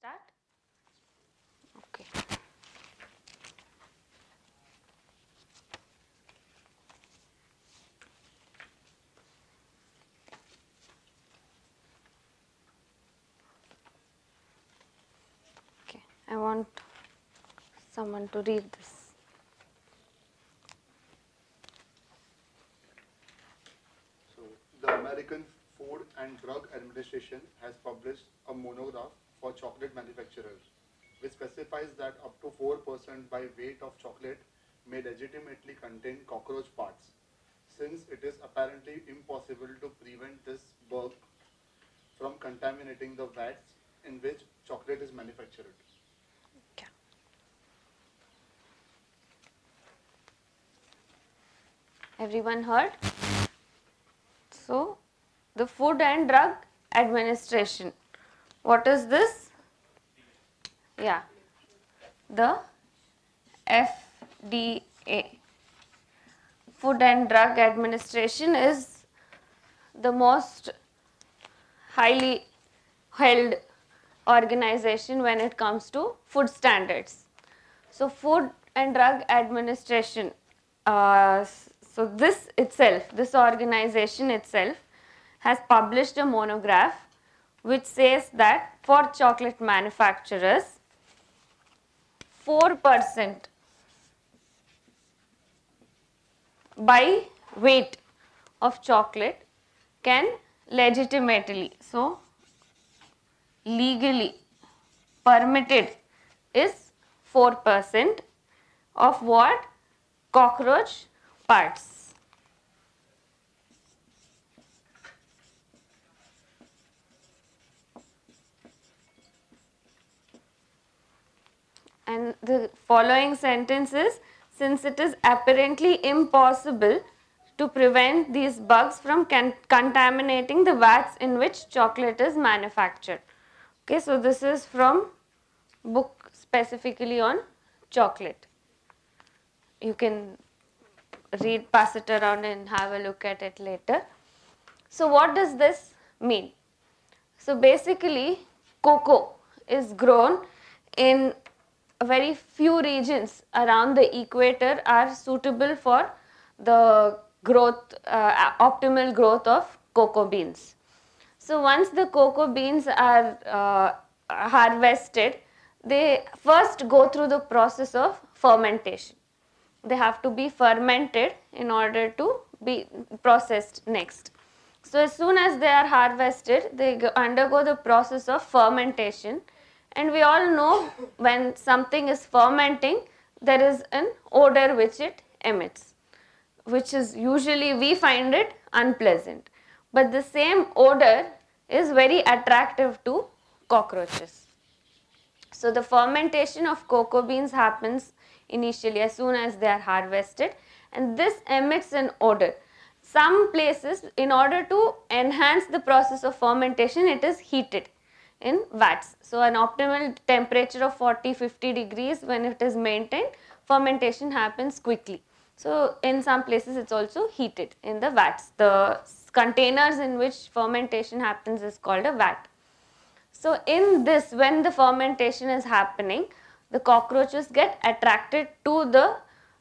start? Okay. Okay, I want someone to read this. So, the American Food and Drug Administration has published a monograph for chocolate manufacturers, which specifies that up to 4% by weight of chocolate may legitimately contain cockroach parts, since it is apparently impossible to prevent this bug from contaminating the vats in which chocolate is manufactured. Okay. Everyone heard? So, the Food and Drug Administration. What is this? Yeah, the FDA. Food and Drug Administration is the most highly held organization when it comes to food standards. So, Food and Drug Administration, so this itself, this organization itself has published a monograph which says that for chocolate manufacturers, 4% by weight of chocolate can legitimately, so legally permitted is 4% of what? Cockroach parts. And the following sentence is, since it is apparently impossible to prevent these bugs from contaminating the vats in which chocolate is manufactured. Okay, so this is from book specifically on chocolate. You can read, pass it around and have a look at it later. So what does this mean? So basically cocoa is grown in very few regions around the equator are suitable for the growth, optimal growth of cocoa beans. So once the cocoa beans are harvested, they first go through the process of fermentation. They have to be fermented in order to be processed next. So as soon as they are harvested, they undergo the process of fermentation. And we all know when something is fermenting, there is an odor which it emits, which is usually we find it unpleasant. But the same odor is very attractive to cockroaches. So the fermentation of cocoa beans happens initially as soon as they are harvested, and this emits an odor. Some places, in order to enhance the process of fermentation, it is heated in vats. So an optimal temperature of 40-50 degrees, when it is maintained, fermentation happens quickly. So in some places it's also heated in the vats. The containers in which fermentation happens is called a vat. So in this, when the fermentation is happening, the cockroaches get attracted to the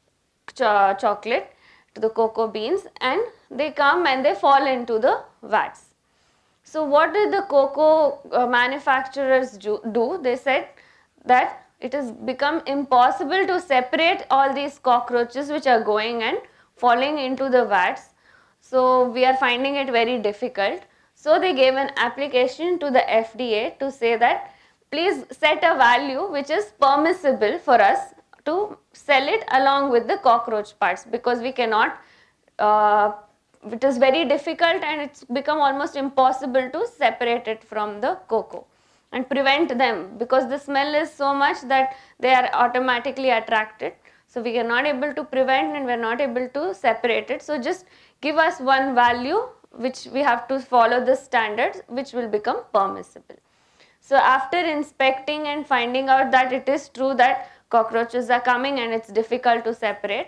chocolate, to the cocoa beans, and they come and they fall into the vats. So what did the cocoa manufacturers do? They said that it has become impossible to separate all these cockroaches which are going and falling into the vats. So we are finding it very difficult. So they gave an application to the FDA to say that please set a value which is permissible for us to sell it along with the cockroach parts, because we cannot, it is very difficult and it's become almost impossible to separate it from the cocoa and prevent them, because the smell is so much that they are automatically attracted. So we are not able to prevent and we are not able to separate it. So just give us one value which we have to follow the standards, which will become permissible. So after inspecting and finding out that it is true that cockroaches are coming and it's difficult to separate,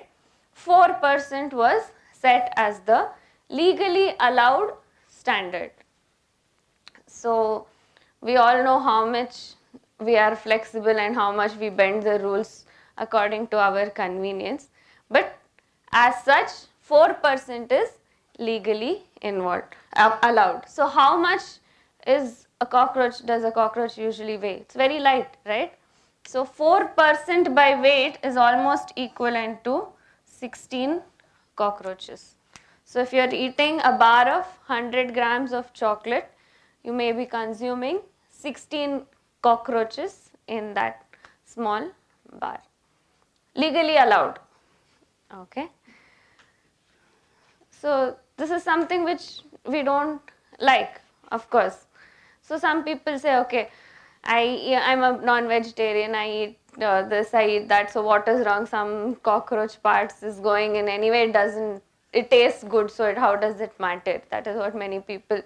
4% was set as the legally allowed standard. So we all know how much we are flexible and how much we bend the rules according to our convenience. But as such, 4% is legally allowed. So how much is a cockroach, does a cockroach usually weigh? It's very light, right? So 4% by weight is almost equivalent to 16 cockroaches. So if you're eating a bar of 100 grams of chocolate, you may be consuming 16 cockroaches in that small bar. Legally allowed. Okay. So this is something which we don't like, of course. So some people say, okay, I'm a non-vegetarian, I eat this, I eat that, so what is wrong? Some cockroach parts is going in anyway, it tastes good, so how does it matter? That is what many people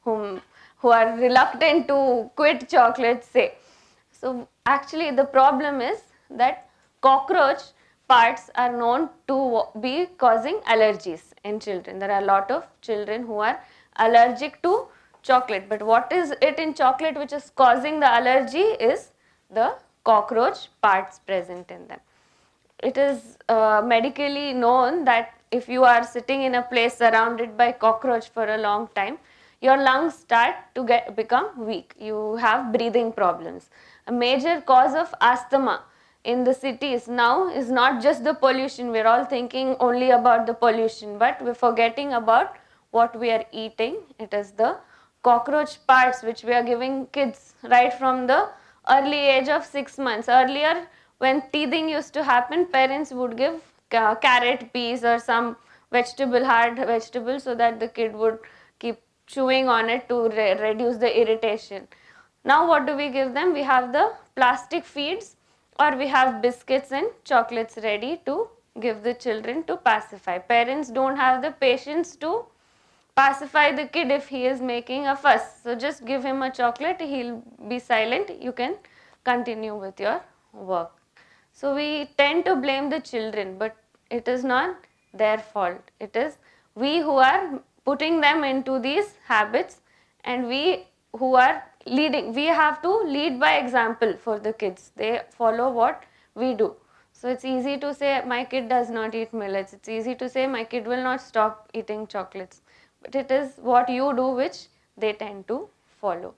who are reluctant to quit chocolate say. So actually the problem is that cockroach parts are known to be causing allergies in children. There are a lot of children who are allergic to chocolate, but what is it in chocolate which is causing the allergy is the cockroach parts present in them. It is medically known that if you are sitting in a place surrounded by cockroach for a long time, your lungs start to become weak. You have breathing problems. A major cause of asthma in the cities now is not just the pollution. We're all thinking only about the pollution, but we're forgetting about what we are eating. It is the cockroach parts which we are giving kids right from the early age of 6 months. Earlier, when teething used to happen, parents would give carrot, peas or some vegetable, hard vegetable, so that the kid would keep chewing on it to reduce the irritation. Now what do we give them? We have the plastic feeds, or we have biscuits and chocolates ready to give the children to pacify. Parents don't have the patience to pacify the kid if he is making a fuss. So just give him a chocolate, he'll be silent, you can continue with your work. So we tend to blame the children, but it is not their fault. It is we who are putting them into these habits, and we who are leading. We have to lead by example for the kids. They follow what we do. So it's easy to say my kid does not eat millets. It's easy to say my kid will not stop eating chocolates. But it is what you do which they tend to follow.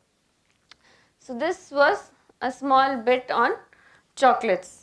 So this was a small bit on chocolates.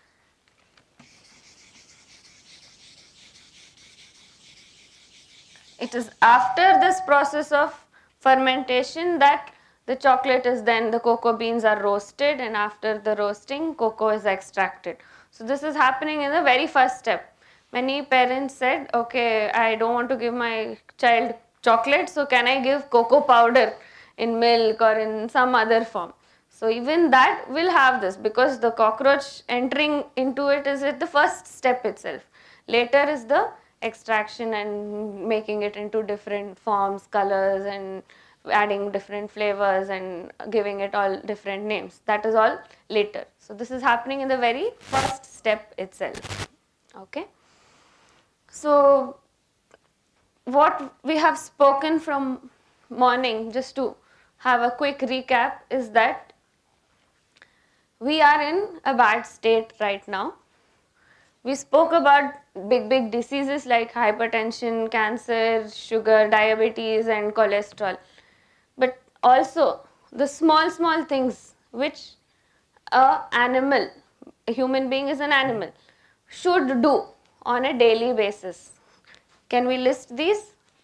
It is after this process of fermentation that the chocolate is then, the cocoa beans are roasted, and after the roasting, cocoa is extracted. So this is happening in the very first step. Many parents said, okay, I don't want to give my child chocolate, so can I give cocoa powder in milk or in some other form? So even that will have this, because the cockroach entering into it is at the first step itself. Later is the extraction and making it into different forms, colors, and adding different flavors and giving it all different names. That is all later. So this is happening in the very first step itself. Okay. So what we have spoken from morning, just to have a quick recap, is that we are in a bad state right now. We spoke about big diseases like hypertension, cancer, sugar, diabetes and cholesterol. But also the small things which a human being is an animal, should do on a daily basis. Can we list these?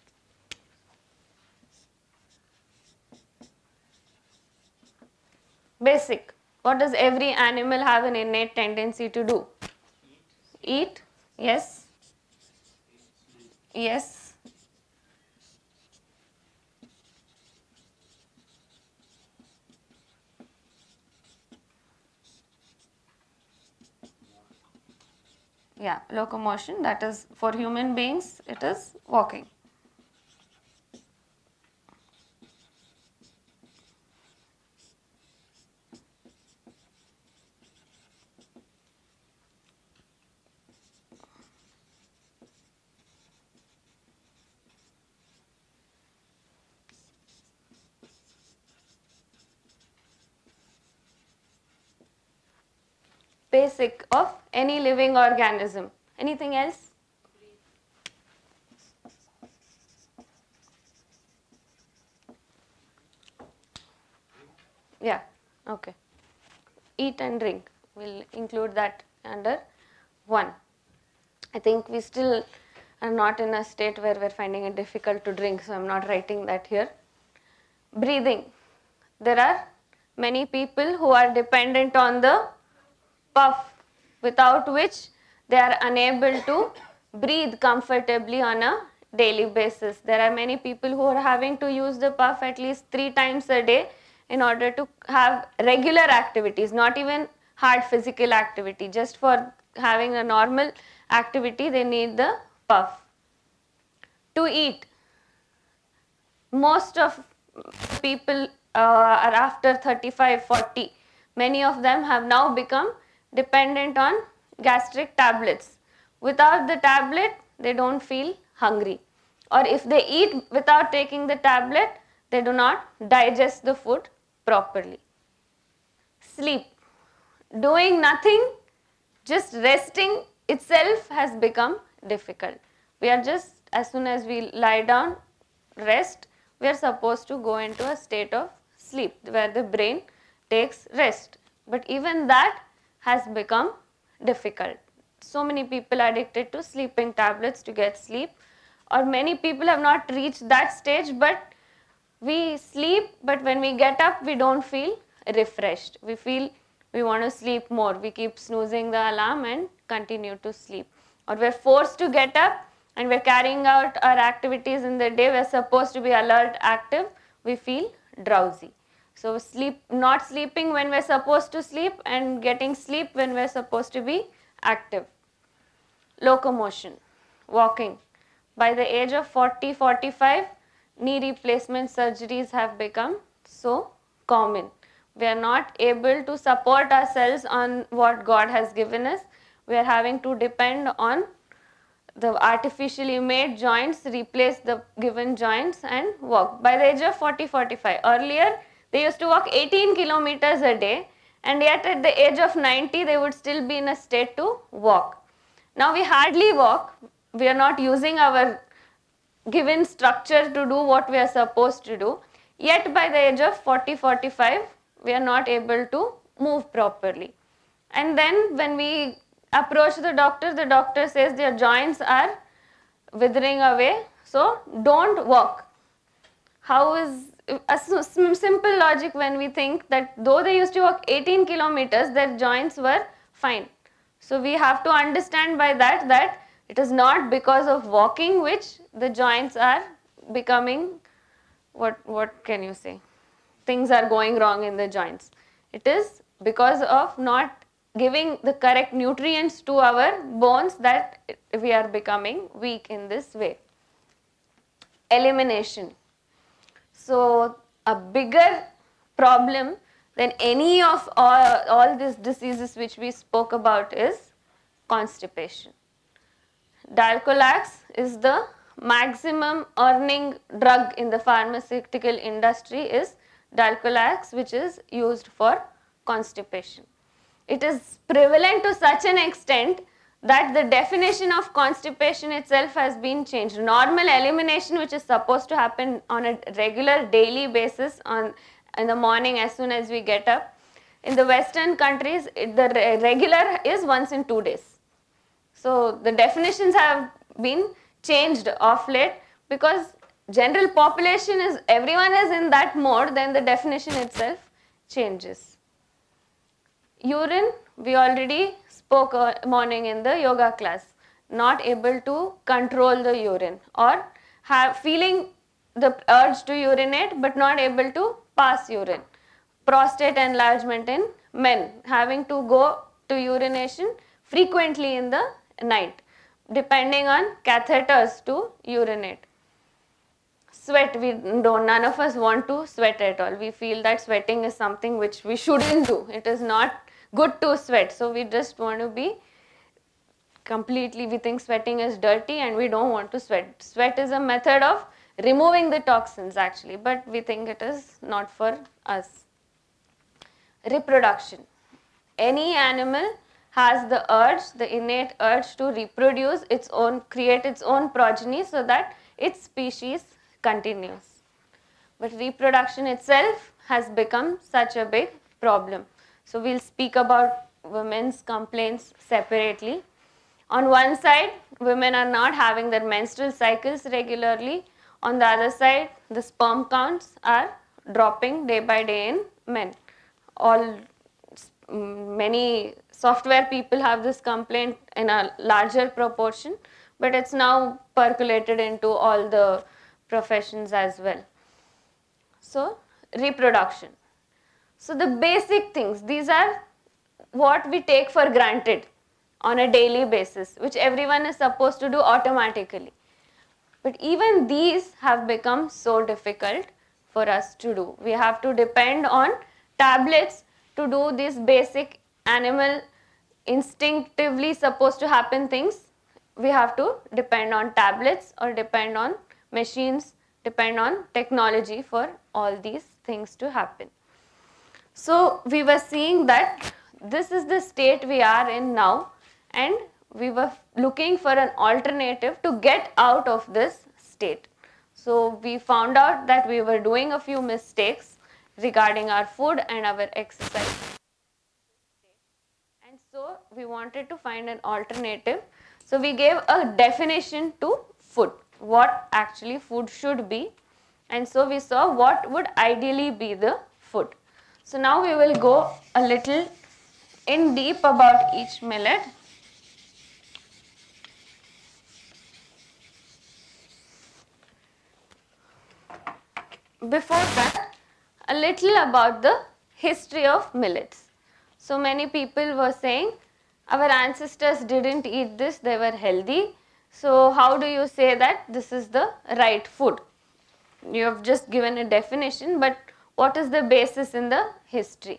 Basic. What does every animal have an innate tendency to do? Eat. Yes. Yes. Yeah, locomotion, that is for human beings, it is walking. basic of any living organism. Anything else? Yeah, okay. Eat and drink. We'll include that under 1. I think we still are not in a state where we're finding it difficult to drink, so I'm not writing that here. Breathing. There are many people who are dependent on the puff, without which they are unable to breathe comfortably on a daily basis. There are many people who are having to use the puff at least 3 times a day in order to have regular activities, not even hard physical activity. Just for having a normal activity, they need the puff. To eat. Most of people are after 35, 40. Many of them have now become dependent on gastric tablets. Without the tablet, they don't feel hungry. Or if they eat without taking the tablet, they do not digest the food properly. Sleep. Doing nothing, just resting itself has become difficult. We are just, as soon as we lie down, rest, we are supposed to go into a state of sleep where the brain takes rest. But even that has become difficult. So many people are addicted to sleeping tablets to get sleep, or many people have not reached that stage, but we sleep, but when we get up, we don't feel refreshed. We feel we want to sleep more. We keep snoozing the alarm and continue to sleep. Or we're forced to get up and we're carrying out our activities in the day. We're supposed to be alert, active. We feel drowsy. So not sleeping when we're supposed to sleep and getting sleep when we're supposed to be active. Locomotion, walking. By the age of 40, 45, knee replacement surgeries have become so common. We are not able to support ourselves on what God has given us. We are having to depend on the artificially made joints, replace the given joints and walk. By the age of 40, 45, earlier they used to walk 18 kilometers a day, and yet at the age of 90 they would still be in a state to walk. Now we hardly walk. We are not using our given structure to do what we are supposed to do. Yet by the age of 40, 45, we are not able to move properly. And then when we approach the doctor says their joints are withering away, so don't walk. How is a simple logic when we think that though they used to walk 18 kilometers, their joints were fine. So we have to understand by that it is not because of walking which the joints are becoming, what can you say, things are going wrong in the joints. It is because of not giving the correct nutrients to our bones that we are becoming weak in this way. Elimination. So a bigger problem than any of all these diseases which we spoke about is constipation. Dalcolax is the maximum earning drug in the pharmaceutical industry is Dalcolax, which is used for constipation. It is prevalent to such an extent that the definition of constipation itself has been changed. Normal elimination, which is supposed to happen on a regular daily basis in the morning as soon as we get up. In the Western countries, the regular is once in 2 days. So the definitions have been changed of late because general population is, everyone is in that mode, then the definition itself changes. Urine, we already spoke morning in the yoga class. Not able to control the urine or feeling the urge to urinate but not able to pass urine. Prostate enlargement in men, having to go to urination frequently in the night, depending on catheters to urinate. Sweat, none of us want to sweat at all. We feel that sweating is something which we shouldn't do. It is not good to sweat. So we just want to be completely, we think sweating is dirty and we don't want to sweat. Sweat is a method of removing the toxins actually, but we think it is not for us. Reproduction. Any animal has the urge, the innate urge to reproduce its own, create its own progeny so that its species continues. But reproduction itself has become such a big problem. So we'll speak about women's complaints separately. On one side, women are not having their menstrual cycles regularly. On the other side, the sperm counts are dropping day by day in men. Many software people have this complaint in a larger proportion, but it's now percolated into all the professions as well. So, reproduction. So, the basic things, these are what we take for granted on a daily basis, which everyone is supposed to do automatically. But even these have become so difficult for us to do. We have to depend on tablets to do these basic animal instinctively supposed to happen things. We have to depend on tablets or depend on machines, depend on technology for all these things to happen. So we were seeing that this is the state we are in now, and we were looking for an alternative to get out of this state. So we found out that we were doing a few mistakes regarding our food and our exercise. And so we wanted to find an alternative. So we gave a definition to food, what actually food should be. And so we saw what would ideally be the food. So now we will go a little in deep about each millet. Before that, a little about the history of millets. So many people were saying, our ancestors didn't eat this, they were healthy. So how do you say that this is the right food? You have just given a definition, but what is the basis in the history?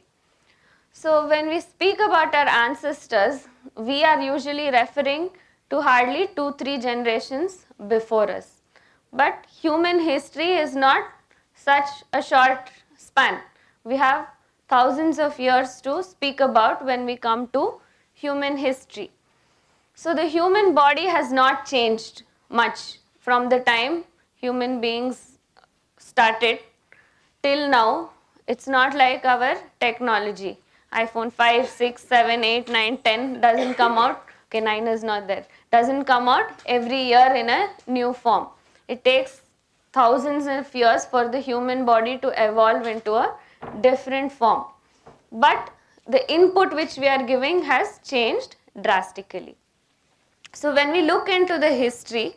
So when we speak about our ancestors, we are usually referring to hardly 2-3 generations before us. But human history is not such a short span. We have thousands of years to speak about when we come to human history. So the human body has not changed much from the time human beings started till now. It's not like our technology. iPhone 5, 6, 7, 8, 9, 10 doesn't come out. Okay, 9 is not there. Doesn't come out every year in a new form. It takes thousands of years for the human body to evolve into a different form. But the input which we are giving has changed drastically. So when we look into the history,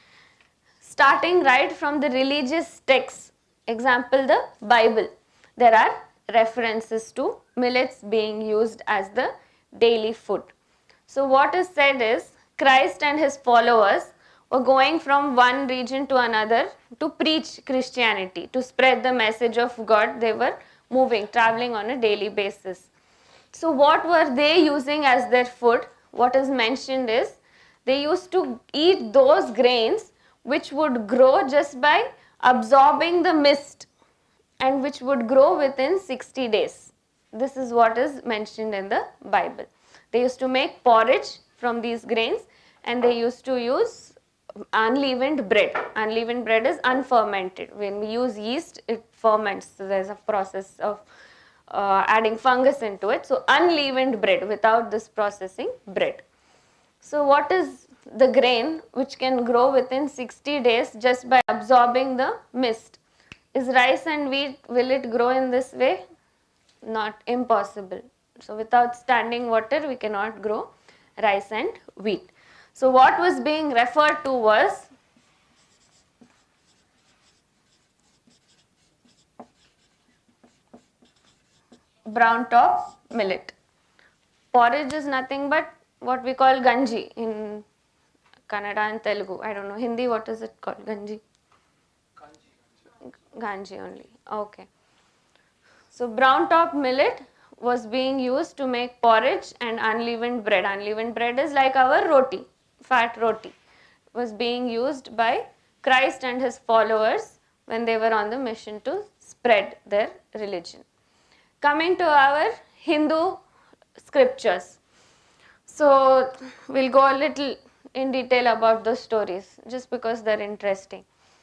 starting right from the religious texts, example the Bible, there are references to millets being used as the daily food. So what is said is, Christ and his followers were going from one region to another to preach Christianity, to spread the message of God. They were moving, traveling on a daily basis. So what were they using as their food? What is mentioned is, they used to eat those grains which would grow just by absorbing the mist and which would grow within 60 days. This is what is mentioned in the Bible. They used to make porridge from these grains, and they used to use unleavened bread. Unleavened bread is unfermented. When we use yeast, it ferments. So there is a process of adding fungus into it. So unleavened bread, without this processing, bread. So what is the grain which can grow within 60 days just by absorbing the mist? Is rice and wheat, will it grow in this way? Not, impossible. So without standing water, we cannot grow rice and wheat. So what was being referred to was brown top millet. Porridge is nothing but what we call ganji in Kannada and Telugu. I don't know. Hindi, what is it called? Ganji? Ganji only. Okay. So brown top millet was being used to make porridge and unleavened bread. Unleavened bread is like our roti, fat roti. It was being used by Christ and his followers when they were on the mission to spread their religion. Coming to our Hindu scriptures. So we'll go a little in detail about the stories just because they're interesting.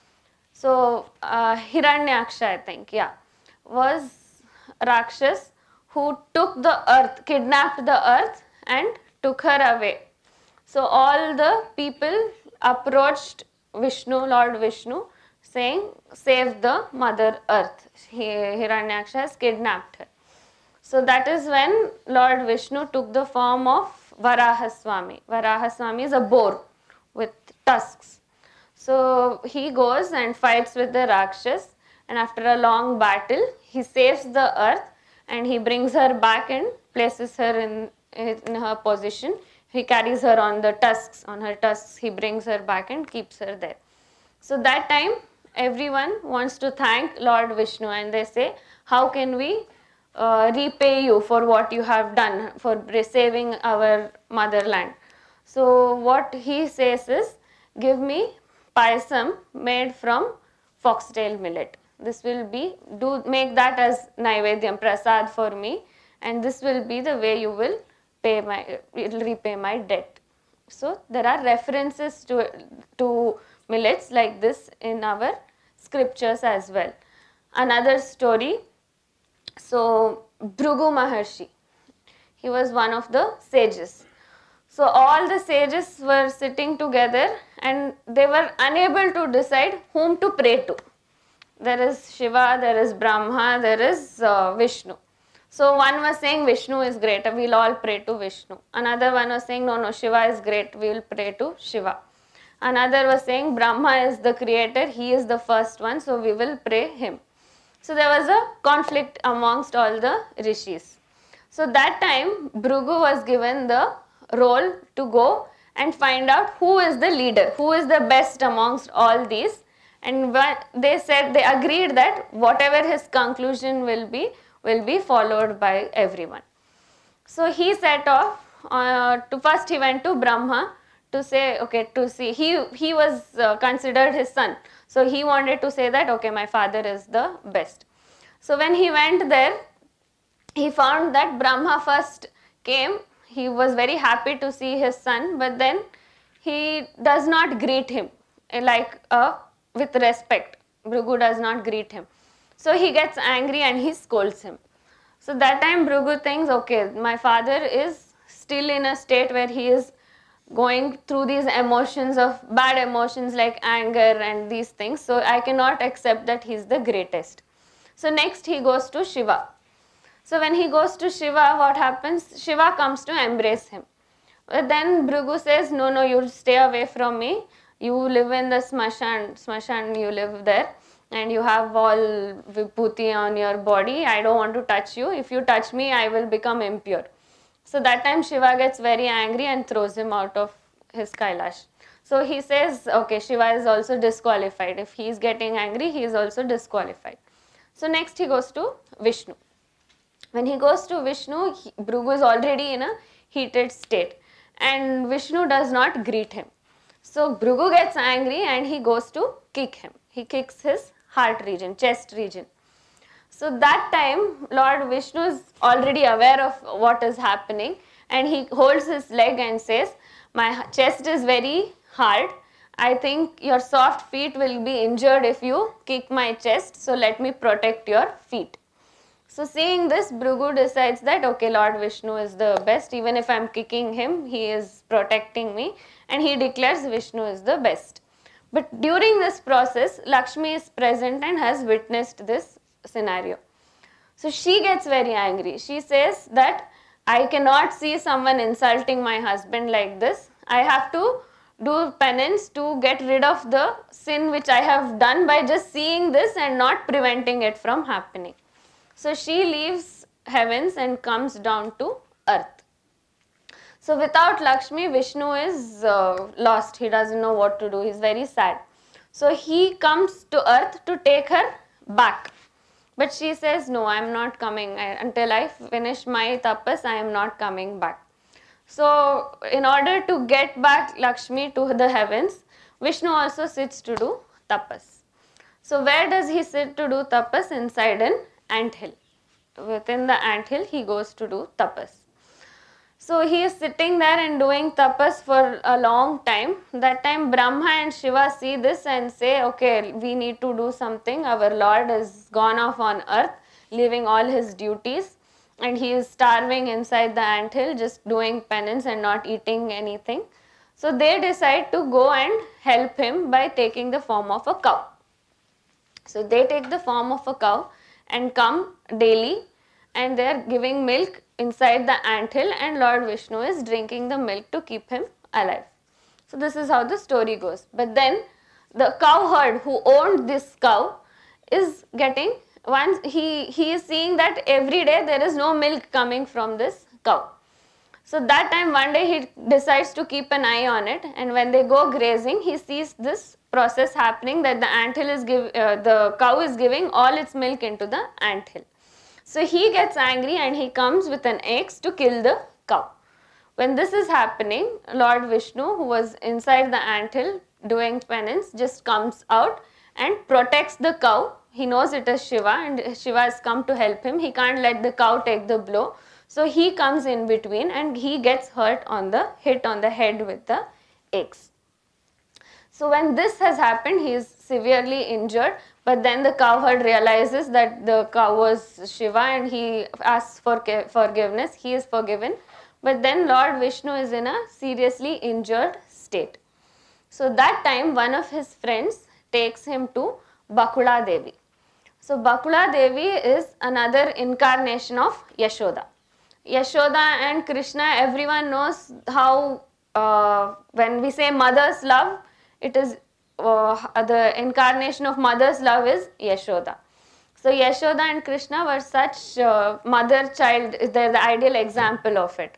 So Hiranyaksha, I think, yeah, was Rakshas who took the earth, kidnapped the earth and took her away. So all the people approached Vishnu, Lord Vishnu, saying, save the mother earth. Hiranyaksha has kidnapped her. So that is when Lord Vishnu took the form of Varahaswami. Varahaswami is a boar with tusks. So he goes and fights with the Rakshas, and after a long battle, he saves the earth and he brings her back and places her in her position. He carries her on the tusks, on her tusks, he brings her back and keeps her there. So that time, everyone wants to thank Lord Vishnu and they say, how can we repay you for what you have done for saving our motherland? So what he says is, give me payasam made from foxtail millet. This will be, make that as naivedyam, prasad for me, and this will be the way you will repay my debt. So there are references to millets like this in our scriptures as well. Another story, so Bhrigu Maharshi, he was one of the sages. So all the sages were sitting together and they were unable to decide whom to pray to. There is Shiva, there is Brahma, there is Vishnu. So one was saying Vishnu is great, we'll all pray to Vishnu. Another one was saying no, Shiva is great, we will pray to Shiva. Another was saying Brahma is the creator, he is the first one, so we will pray him. So there was a conflict amongst all the rishis. So that time Bhrigu was given the role to go and find out who is the leader, who is the best amongst all these. And they said, they agreed that whatever his conclusion will be followed by everyone. So he set off first he went to Brahma to say, okay, to see, he was considered his son. So he wanted to say that, okay, my father is the best. So when he went there, he found that Brahma first came. He was very happy to see his son, but then he does not greet him with respect. Bhrigu does not greet him. So he gets angry and he scolds him. So that time Bhrigu thinks, okay, my father is still in a state where he is going through these emotions of bad emotions like anger and these things. So I cannot accept that he is the greatest. So next he goes to Shiva. So when he goes to Shiva, what happens? Shiva comes to embrace him. But then Bhrigu says, no, you stay away from me. You live in the smashan, you live there. And you have all vibhuti on your body. I don't want to touch you. If you touch me, I will become impure. So that time Shiva gets very angry and throws him out of his Kailash. So he says, okay, Shiva is also disqualified. If he is getting angry, he is also disqualified. So next he goes to Vishnu. When he goes to Vishnu, Bhrigu is already in a heated state. And Vishnu does not greet him. So Bhrigu gets angry and he goes to kick him. He kicks his heart region, chest region. So that time Lord Vishnu is already aware of what is happening and he holds his leg and says, my chest is very hard. I think your soft feet will be injured if you kick my chest, so let me protect your feet. So seeing this, Bhrigu decides that, okay, Lord Vishnu is the best. Even if I am kicking him, he is protecting me. And he declares Vishnu is the best. But during this process, Lakshmi is present and has witnessed this scenario. So she gets very angry. She says that I cannot see someone insulting my husband like this. I have to do penance to get rid of the sin which I have done by just seeing this and not preventing it from happening. So she leaves heavens and comes down to earth. So without Lakshmi, Vishnu is lost. He doesn't know what to do. He's very sad. So he comes to earth to take her back. But she says, no, I am not coming. Until I finish my tapas, I am not coming back. So in order to get back Lakshmi to the heavens, Vishnu also sits to do tapas. So where does he sit to do tapas? Inside an anthill. Within the anthill, he goes to do tapas. So he is sitting there and doing tapas for a long time. That time Brahma and Shiva see this and say, okay, we need to do something. Our Lord is gone off on earth, leaving all his duties, and he is starving inside the anthill, just doing penance and not eating anything. So they decide to go and help him by taking the form of a cow. So they take the form of a cow and come daily, and they are giving milk inside the anthill, and Lord Vishnu is drinking the milk to keep him alive. So this is how the story goes. But then the cowherd who owned this cow is getting, once he is seeing that every day there is no milk coming from this cow. So that time one day he decides to keep an eye on it, and when they go grazing, he sees this process happening, that the anthill is the cow is giving all its milk into the anthill. So he gets angry and he comes with an axe to kill the cow. When this is happening, Lord Vishnu, who was inside the anthill doing penance, just comes out and protects the cow. He knows it is Shiva, and Shiva has come to help him. He can't let the cow take the blow. So he comes in between and he gets hit on the head with the axe. So when this has happened, he is severely injured, but then the cowherd realizes that the cow was Shiva and he asks for forgiveness. He is forgiven, but then Lord Vishnu is in a seriously injured state. So that time one of his friends takes him to Bakula Devi. So Bakula Devi is another incarnation of Yashoda. Yashoda and Krishna, everyone knows how when we say mother's love, it is the incarnation of mother's love is Yashoda. So Yashoda and Krishna were such mother-child, they're the ideal example of it.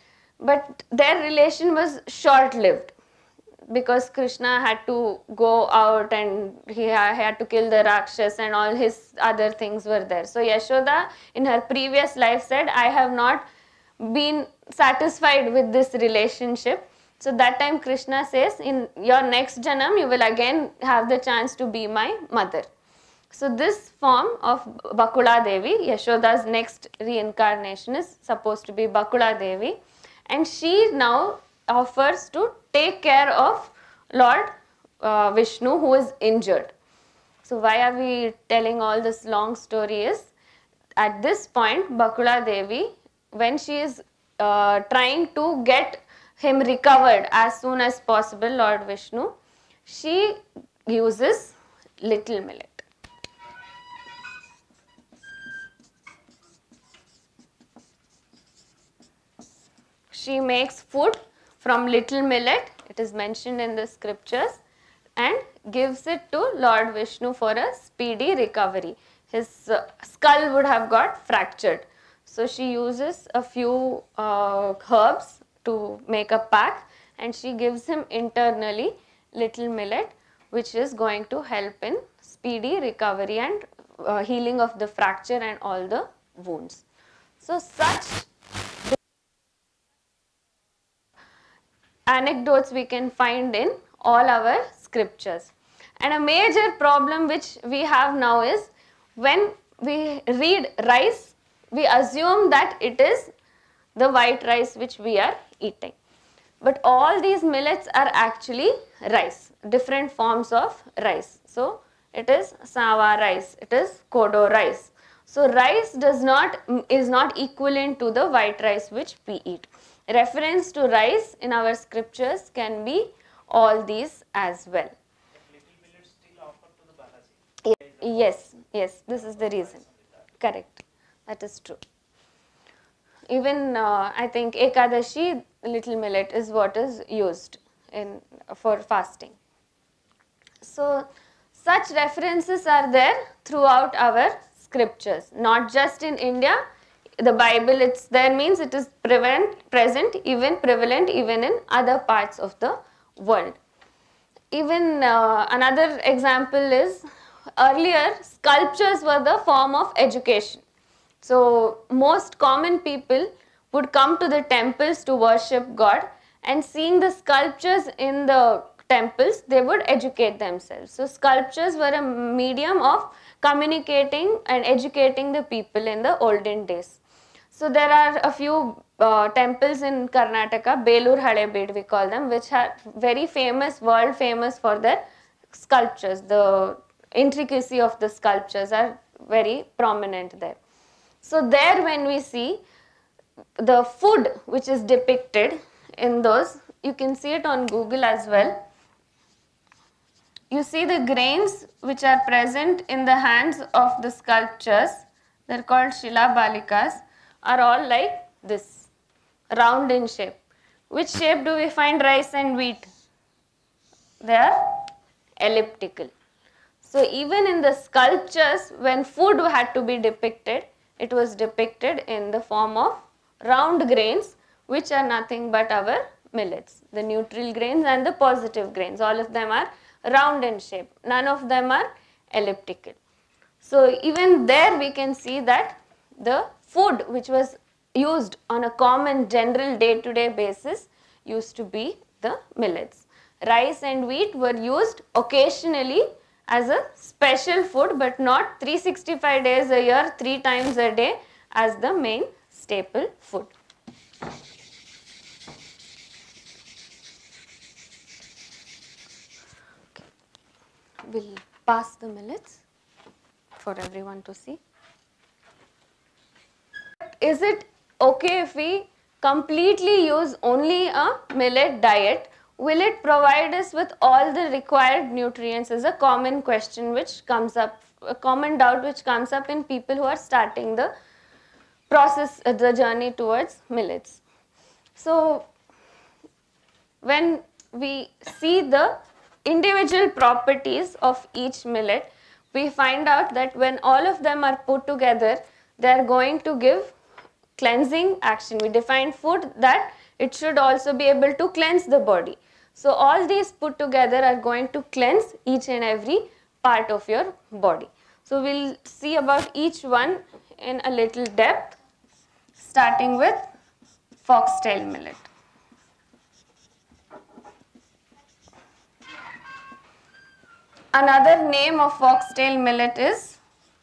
But their relation was short-lived, because Krishna had to go out and he had to kill the Rakshas and all his other things were there. So Yashoda in her previous life said, I have not been satisfied with this relationship. So that time Krishna says, in your next janam you will again have the chance to be my mother. So this form of Bakula Devi, Yashoda's next reincarnation, is supposed to be Bakula Devi, and she now offers to take care of Lord Vishnu, who is injured. So why are we telling all this long story is, at this point Bakula Devi, when she is trying to get him recovered as soon as possible, Lord Vishnu, she uses little millet. She makes food from little millet, it is mentioned in the scriptures, and gives it to Lord Vishnu for a speedy recovery. His skull would have got fractured. So she uses a few herbs to make a pack, and she gives him internally little millet, which is going to help in speedy recovery and healing of the fracture and all the wounds. So such anecdotes we can find in all our scriptures. And a major problem which we have now is, when we read rice, we assume that it is the white rice which we are eating. But all these millets are actually rice, different forms of rice. So it is sawa rice, it is kodo rice. So rice is not equivalent to the white rice which we eat. Reference to rice in our scriptures can be all these as well. Yes, this is the reason. Correct. That is true. Even I think Ekadashi, little millet is what is used for fasting. So such references are there throughout our scriptures, not just in India. The Bible, it's there means it is present, even prevalent even in other parts of the world. Even another example is, earlier sculptures were the form of education. So most common people would come to the temples to worship God, and seeing the sculptures in the temples, they would educate themselves. So sculptures were a medium of communicating and educating the people in the olden days. So there are a few temples in Karnataka, Belur Halebid we call them, which are very famous, world famous for their sculptures. The intricacy of the sculptures are very prominent there. So there when we see the food which is depicted in those, you can see it on Google as well. You see the grains which are present in the hands of the sculptures, they are called Shila Balikas, are all like this, round in shape. Which shape do we find rice and wheat? They are elliptical. So even in the sculptures, when food had to be depicted, it was depicted in the form of round grains, which are nothing but our millets. The neutral grains and the positive grains, all of them are round in shape. None of them are elliptical. So even there we can see that the food which was used on a common general day-to-day basis used to be the millets. Rice and wheat were used occasionally as a special food, but not 365 days a year, 3 times a day as the main staple food. We'll pass the millets for everyone to see. Is it okay if we completely use only a millet diet? Will it provide us with all the required nutrients? Is a common question which comes up, a common doubt which comes up in people who are starting the process, the journey towards millets. So when we see the individual properties of each millet, we find out that when all of them are put together, they are going to give cleansing action. We define food that it should also be able to cleanse the body. So all these put together are going to cleanse each and every part of your body. So we'll see about each one in a little depth, starting with foxtail millet. Another name of foxtail millet is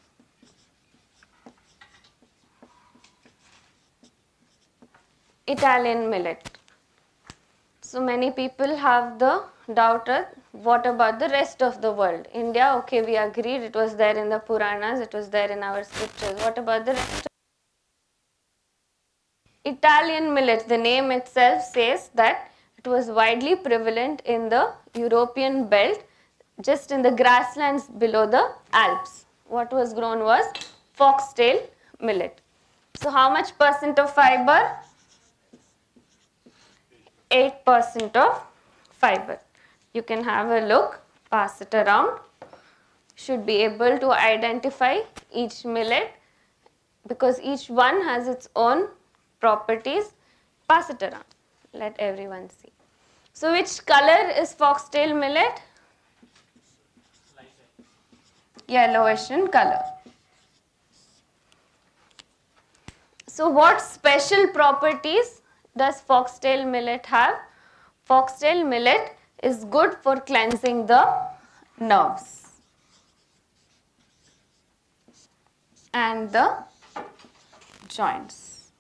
Italian millet. So many people have the doubt of what about the rest of the world? India, okay, we agreed, it was there in the Puranas, it was there in our scriptures. What about the rest? Italian millet, the name itself says that it was widely prevalent in the European belt, just in the grasslands below the Alps. What was grown was foxtail millet. So how much percent of fiber? 8% of fiber. You can have a look, pass it around. Should be able to identify each millet because each one has its own properties. Pass it around. Let everyone see. So which color is foxtail millet? Yellowish in color. So what special properties does foxtail millet have? Foxtail millet is good for cleansing the nerves and the joints.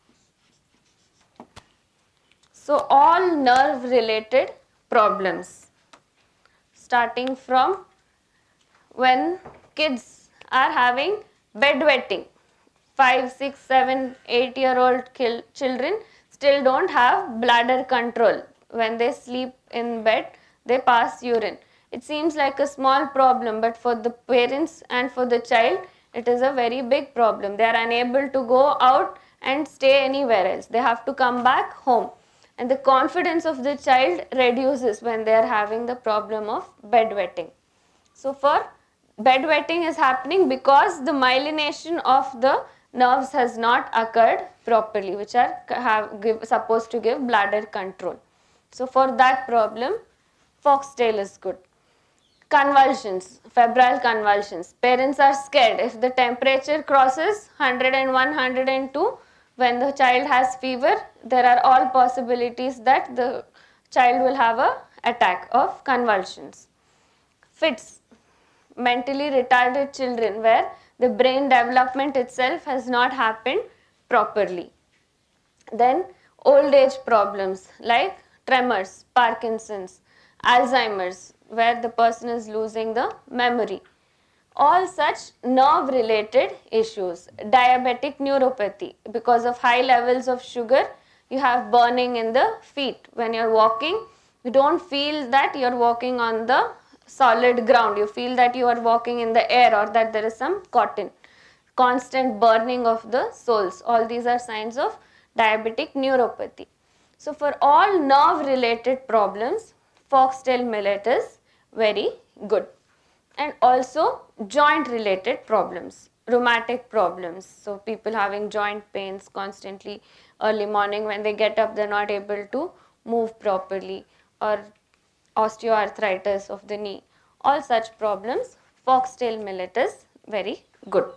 So all nerve related problems, starting from when kids are having bedwetting, 5, 6, 7, 8-year-old children still don't have bladder control. When they sleep in bed, they pass urine. It seems like a small problem, but for the parents and for the child, it is a very big problem. They are unable to go out and stay anywhere else. They have to come back home. And the confidence of the child reduces when they are having the problem of bedwetting. So for bedwetting is happening because the myelination of the nerves has not occurred properly, which are supposed to give bladder control. So for that problem, foxtail is good. Convulsions, febrile convulsions. Parents are scared. If the temperature crosses 101, 102, when the child has fever, there are all possibilities that the child will have an attack of convulsions. Fits, mentally retarded children where the brain development itself has not happened properly. Then old age problems like tremors, Parkinson's, Alzheimer's, where the person is losing the memory. All such nerve related issues. Diabetic neuropathy, because of high levels of sugar, you have burning in the feet. When you're walking, you don't feel that you're walking on the solid ground. You feel that you are walking in the air or that there is some cotton. Constant burning of the soles. All these are signs of diabetic neuropathy. So for all nerve related problems, foxtail millet is very good. And also joint related problems, rheumatic problems. So people having joint pains constantly early morning, when they get up they're not able to move properly, or osteoarthritis of the knee. All such problems, foxtail millet is very good.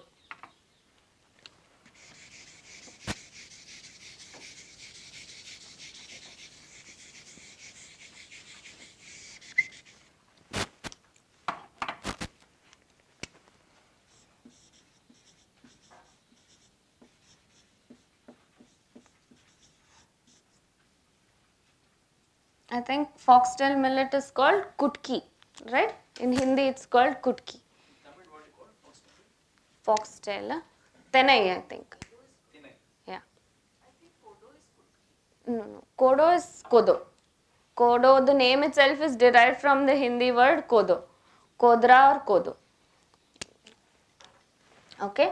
I think foxtail millet is called kutki, right? In Hindi it's called kutki. Foxtail, tenai, I think. Yeah. No. Kodo is kodo. Kodo, the name itself is derived from the Hindi word kodo. Kodra or kodo. Okay.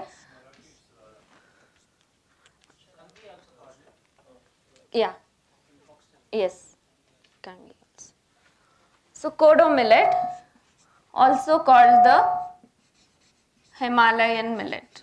Yeah. Yes. So kodo millet, also called the Himalayan millet.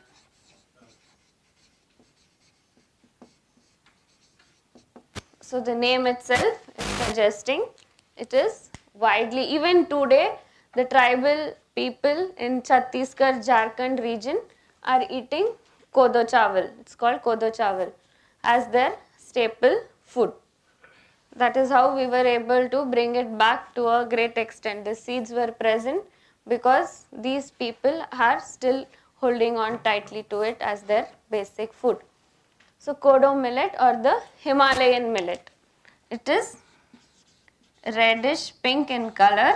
So the name itself is suggesting it is widely, even today, the tribal people in Chhattisgarh, Jharkhand region are eating kodo chawal. It's called kodo chawal as their staple food. That is how we were able to bring it back to a great extent. The seeds were present because these people are still holding on tightly to it as their basic food. So kodo millet or the Himalayan millet. It is reddish pink in color.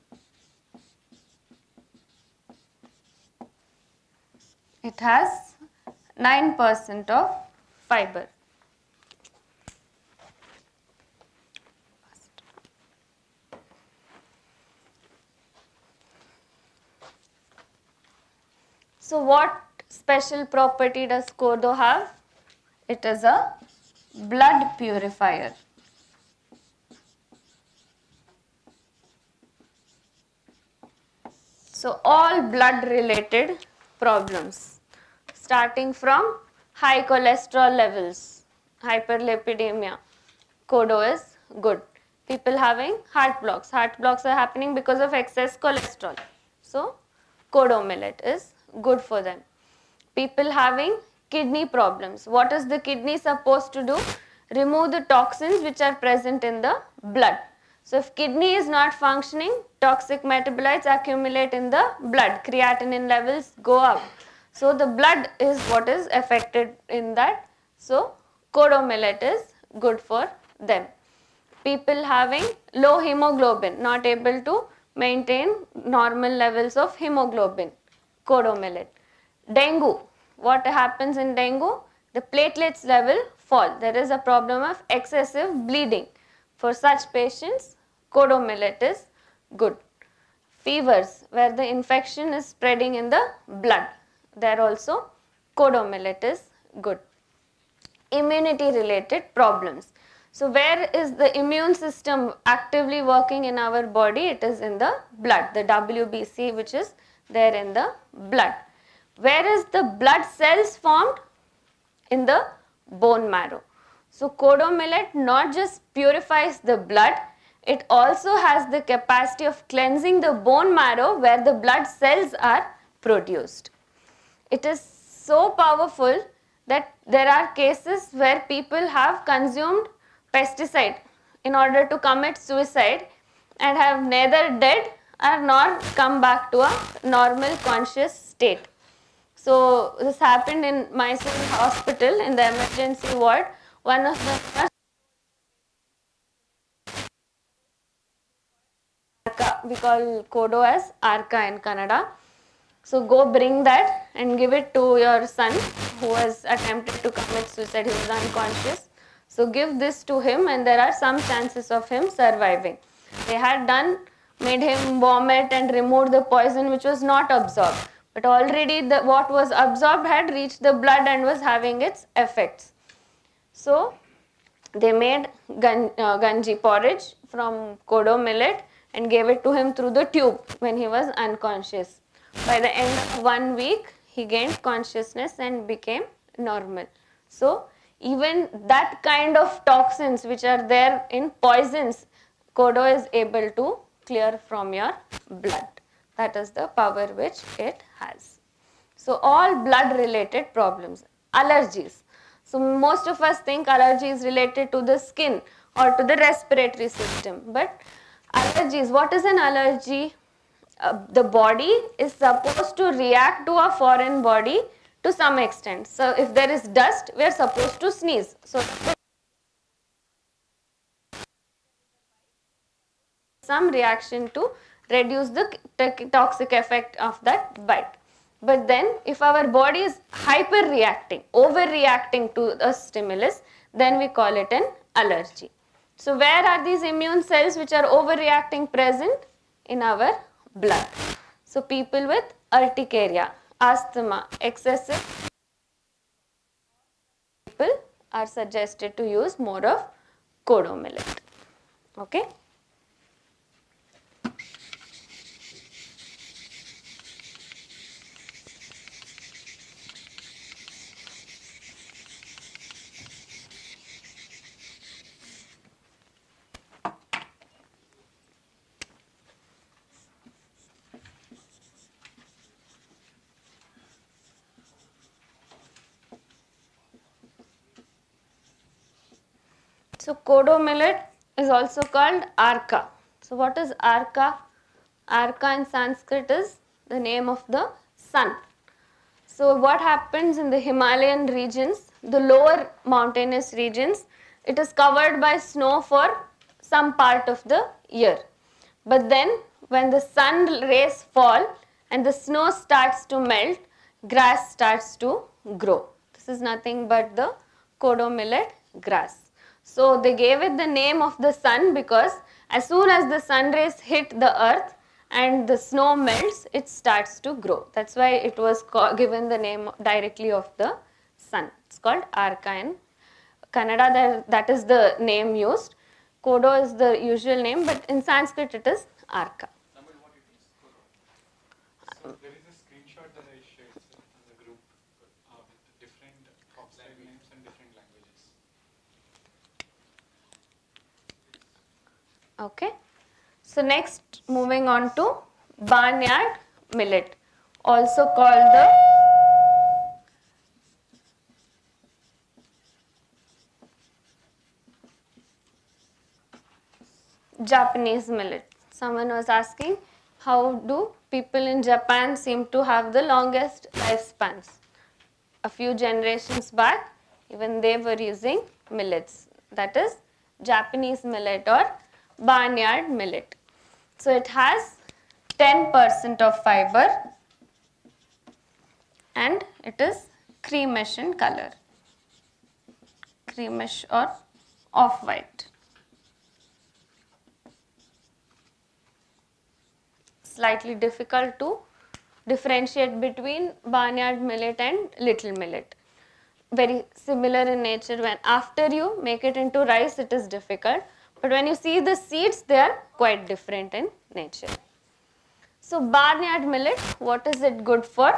It has 9% of fiber. So what special property does kodo have? It is a blood purifier. So all blood related problems, starting from high cholesterol levels, hyperlipidemia, kodo is good. People having heart blocks are happening because of excess cholesterol. So kodo millet is good for them. People having kidney problems, what is the kidney supposed to do? Remove the toxins which are present in the blood. So if kidney is not functioning, toxic metabolites accumulate in the blood, creatinine levels go up. So the blood is what is affected in that. So kodo millet is good for them. People having low hemoglobin, not able to maintain normal levels of hemoglobin, kodo millet. Dengue, what happens in dengue? The platelets level fall. There is a problem of excessive bleeding. For such patients, kodo millet is good. Fevers, where the infection is spreading in the blood, there also kodo millet is good. Immunity related problems. So where is the immune system actively working in our body? It is in the blood, the WBC which is there in the blood. Where is the blood cells formed? In the bone marrow. So kodo millet not just purifies the blood, it also has the capacity of cleansing the bone marrow where the blood cells are produced. It is so powerful that there are cases where people have consumed pesticide in order to commit suicide and have neither dead or nor come back to a normal conscious state. So this happened in Mysore hospital in the emergency ward. One of them, we call kodo as arka in Kannada. So go bring that and give it to your son who has attempted to commit suicide. He was unconscious. So give this to him and there are some chances of him surviving. They had made him vomit and removed the poison which was not absorbed. But already what was absorbed had reached the blood and was having its effects. So they made ganji porridge from kodo millet and gave it to him through the tube when he was unconscious. By the end of 1 week, he gained consciousness and became normal. So even that kind of toxins which are there in poisons, kodo is able to clear from your blood. That is the power which it has. So all blood related problems. Allergies. So most of us think allergy is related to the skin or to the respiratory system. But allergies, what is an allergy? The body is supposed to react to a foreign body to some extent. So if there is dust, we are supposed to sneeze. So some reaction to reduce the toxic effect of that bite. But then if our body is hyper-reacting, overreacting to a stimulus, then we call it an allergy. So where are these immune cells which are overreacting present? In our blood. So people with urticaria, asthma, excessive people are suggested to use more of kodo millet. Okay. So kodo millet is also called arka. So what is arka? Arka in Sanskrit is the name of the sun. So what happens in the Himalayan regions, the lower mountainous regions, it is covered by snow for some part of the year. But then when the sun rays fall and the snow starts to melt, grass starts to grow. This is nothing but the kodo millet grass. So they gave it the name of the sun because as soon as the sun rays hit the earth and the snow melts, it starts to grow. That's why it was given the name directly of the sun. It's called arka in Kannada, that is the name used. Kodo is the usual name, but in Sanskrit it is arka. So there is a screenshot that I shared in the group with different oxide names and different languages. Okay. So next, moving on to barnyard millet, also called the Japanese millet. Someone was asking, how do people in Japan seem to have the longest lifespans? A few generations back, even they were using millets. That is Japanese millet or barnyard millet. So it has 10% of fiber and it is creamish in color. Creamish or off-white. Slightly difficult to differentiate between barnyard millet and little millet. Very similar in nature. When after you make it into rice, it is difficult. But when you see the seeds, they are quite different in nature. So barnyard millet, what is it good for?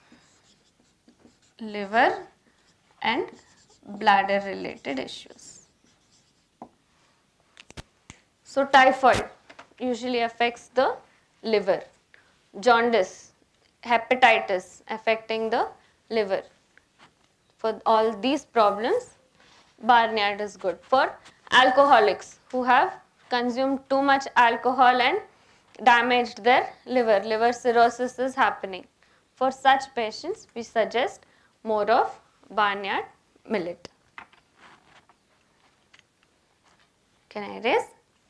Liver and bladder related issues. So typhoid usually affects the liver. Jaundice, hepatitis affecting the liver. For all these problems, barnyard is good. For alcoholics who have consumed too much alcohol and damaged their liver, liver cirrhosis is happening. For such patients, we suggest more of barnyard millet. Can I erase?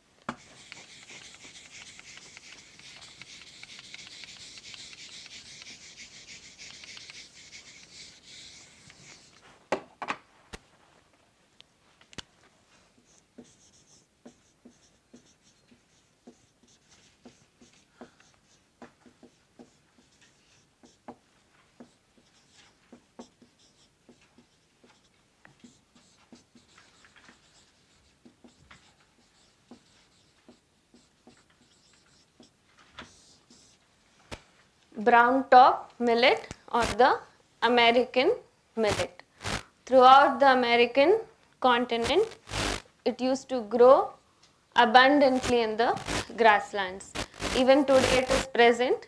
Brown top millet or the American millet. Throughout the American continent, it used to grow abundantly in the grasslands. Even today it is present.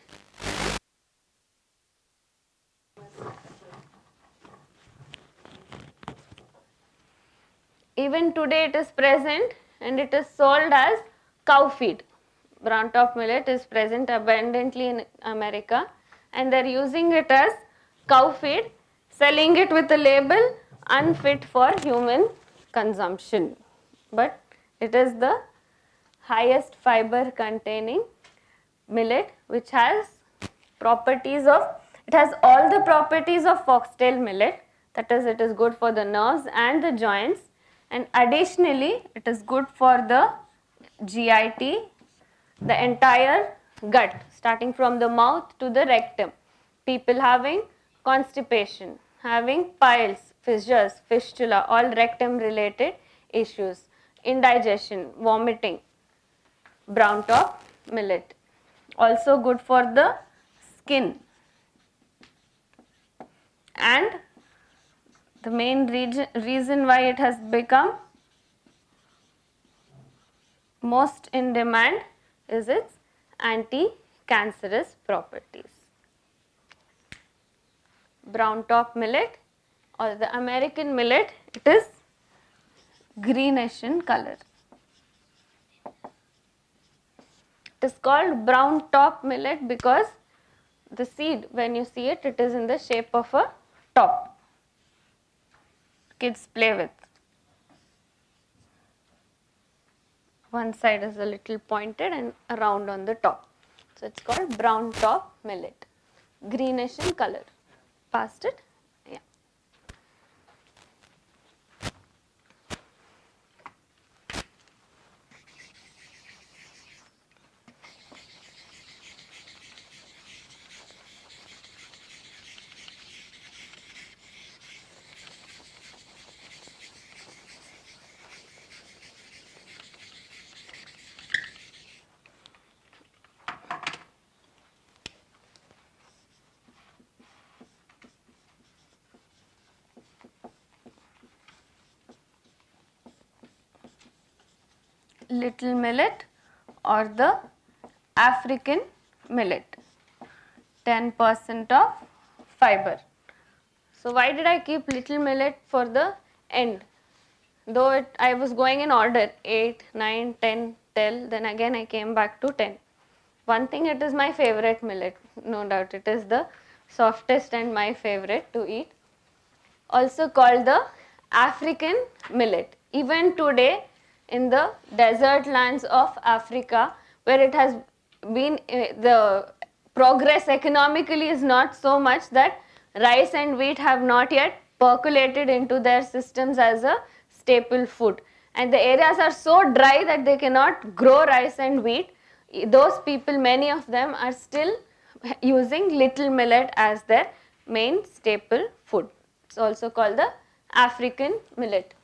Even today it is present and it is sold as cow feed. Brown top millet is present abundantly in America and they are using it as cow feed, selling it with a label unfit for human consumption. But it is the highest fiber containing millet which has properties of, it has all the properties of foxtail millet, that is it is good for the nerves and the joints, and additionally it is good for the GIT, the entire gut starting from the mouth to the rectum. People having constipation, having piles, fissures, fistula, all rectum related issues, indigestion, vomiting, brown top millet. Also good for the skin, and the main reason why it has become most in demand is its anti-cancerous properties. Brown top millet or the American millet, it is greenish in color. It is called brown top millet because the seed, when you see it, it is in the shape of a top. Kids play with. One side is a little pointed and round on the top. So it's called brown top millet. Greenish in color. Past it? Yeah. Little millet or the African millet, 10% of fiber. So why did I keep little millet for the end? Though I was going in order 8, 9, 10, 10, then again I came back to 10. One thing, it is my favorite millet, no doubt, it is the softest and my favorite to eat. Also called the African millet. Even today in the desert lands of Africa, where it has been, the progress economically is not so much that rice and wheat have not yet percolated into their systems as a staple food. And the areas are so dry that they cannot grow rice and wheat. Those people, many of them are still using little millet as their main staple food. It's also called the African millet.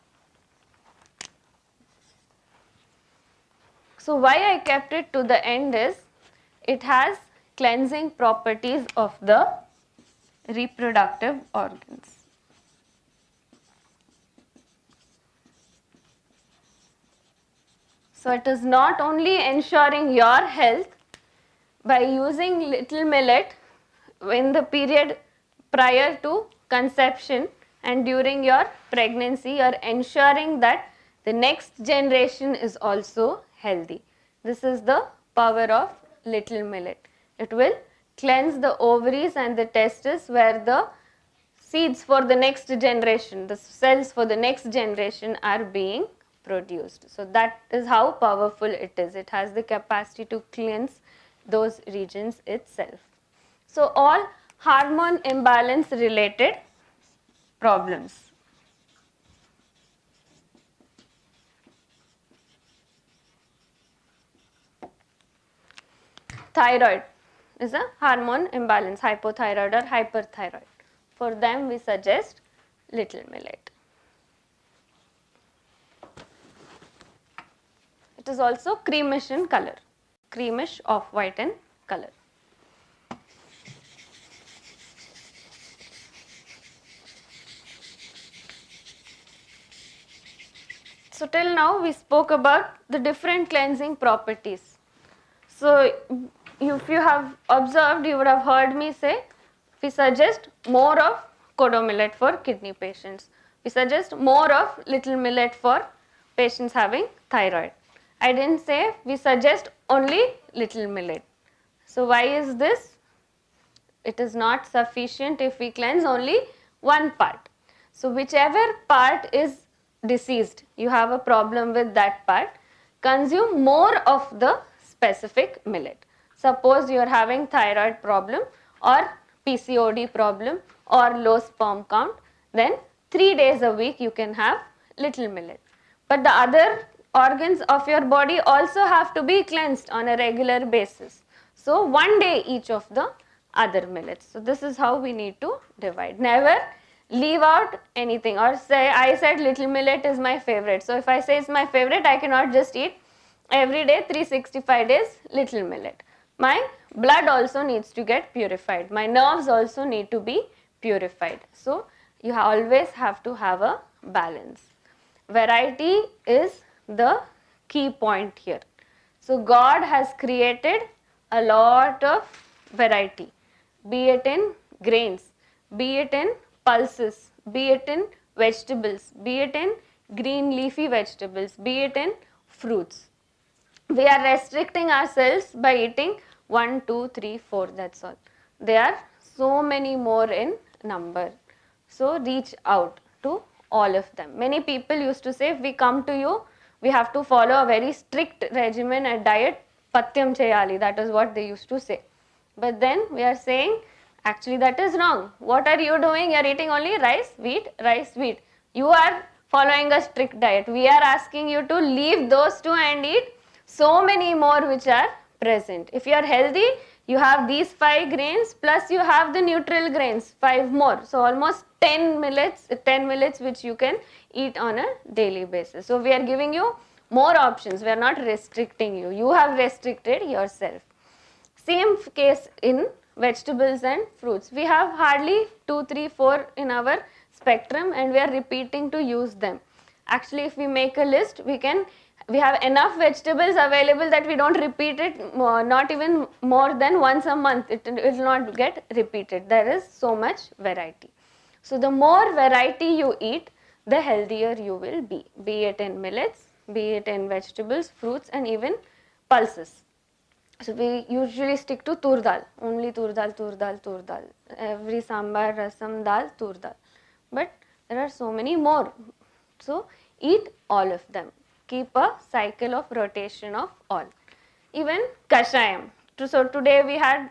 So why I kept it to the end is, it has cleansing properties of the reproductive organs. So it is not only ensuring your health by using little millet in the period prior to conception and during your pregnancy, you are ensuring that the next generation is also healthy. This is the power of little millet. It will cleanse the ovaries and the testes where the seeds for the next generation, the cells for the next generation are being produced. So that is how powerful it is. It has the capacity to cleanse those regions itself. So all hormone imbalance related problems. Thyroid is a hormone imbalance, hypothyroid or hyperthyroid. For them we suggest little millet. It is also creamish in color, creamish off-white in color. So till now we spoke about the different cleansing properties. So if you have observed, you would have heard me say, we suggest more of kodo millet for kidney patients. We suggest more of little millet for patients having thyroid. I didn't say we suggest only little millet. So why is this? It is not sufficient if we cleanse only one part. So whichever part is diseased, you have a problem with that part, consume more of the specific millet. Suppose you are having thyroid problem or PCOD problem or low sperm count, then 3 days a week you can have little millet. But the other organs of your body also have to be cleansed on a regular basis. So 1 day each of the other millets. So this is how we need to divide. Never leave out anything or say I said little millet is my favorite. So if I say it's my favorite, I cannot just eat every day 365 days little millet. My blood also needs to get purified. My nerves also need to be purified. So you always have to have a balance. Variety is the key point here. So God has created a lot of variety, be it in grains, be it in pulses, be it in vegetables, be it in green leafy vegetables, be it in fruits. We are restricting ourselves by eating 1, 2, 3, 4, that's all. There are so many more in number. So reach out to all of them. Many people used to say, if we come to you, we have to follow a very strict regimen and diet, patyam chayali, that is what they used to say. But then we are saying, actually that is wrong. What are you doing? You are eating only rice, wheat, rice, wheat. You are following a strict diet. We are asking you to leave those two and eat so many more which are present. If you are healthy, you have these 5 grains plus you have the neutral grains, 5 more. So almost 10 millets which you can eat on a daily basis. So we are giving you more options. We are not restricting you. You have restricted yourself. Same case in vegetables and fruits. We have hardly 2, 3, 4 in our spectrum and we are repeating to use them. Actually, if we make a list, we have enough vegetables available that we don't repeat it not even more than once a month. It will not get repeated. There is so much variety. So the more variety you eat, the healthier you will be it in millets, be it in vegetables, fruits and even pulses. So we usually stick to tur dal, only tur dal, tur dal, tur dal. Every sambar, rasam, dal, tur dal. But there are so many more. So eat all of them. Keep a cycle of rotation of all. Even kashayam. So today we had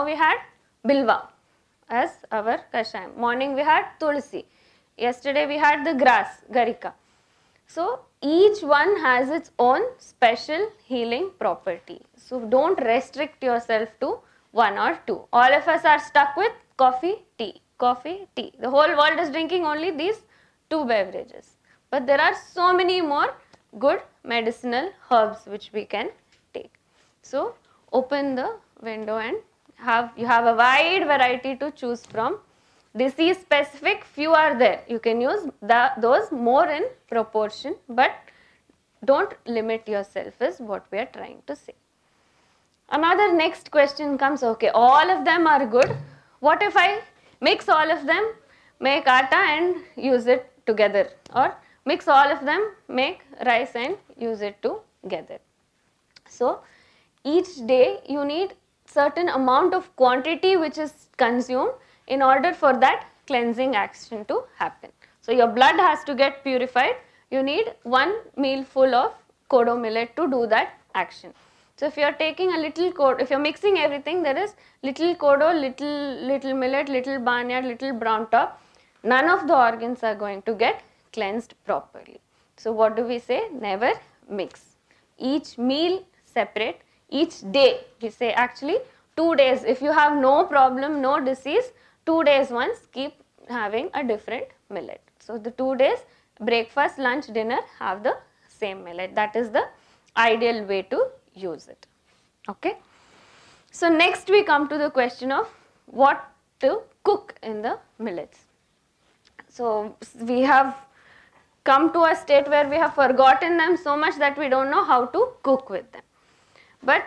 bilva as our kashayam. Morning we had tulsi. Yesterday we had the grass, garika. So each one has its own special healing property. So don't restrict yourself to 1 or 2. All of us are stuck with coffee, tea, coffee, tea. The whole world is drinking only these 2 beverages. But there are so many more good medicinal herbs which we can take. So open the window and you have a wide variety to choose from. Disease specific, few are there. You can use those more in proportion, but don't limit yourself is what we are trying to say. Another next question comes, okay, all of them are good. What if I mix all of them, make atta and use it together, or mix all of them, make rice and use it together. So each day you need certain amount of quantity which is consumed in order for that cleansing action to happen. So your blood has to get purified, you need 1 meal full of kodo millet to do that action. So if you are taking a little kodo, if you are mixing everything, there is little kodo, little millet, little barnyard, little brown top. None of the organs are going to get cleansed properly. So what do we say? Never mix. Each meal separate, each day. We say actually 2 days. If you have no problem, no disease, 2 days once keep having a different millet. So the 2 days, breakfast, lunch, dinner, have the same millet. That is the ideal way to use it. Okay. So next we come to the question of what to cook in the millets. So we have come to a state where we have forgotten them so much that we don't know how to cook with them. But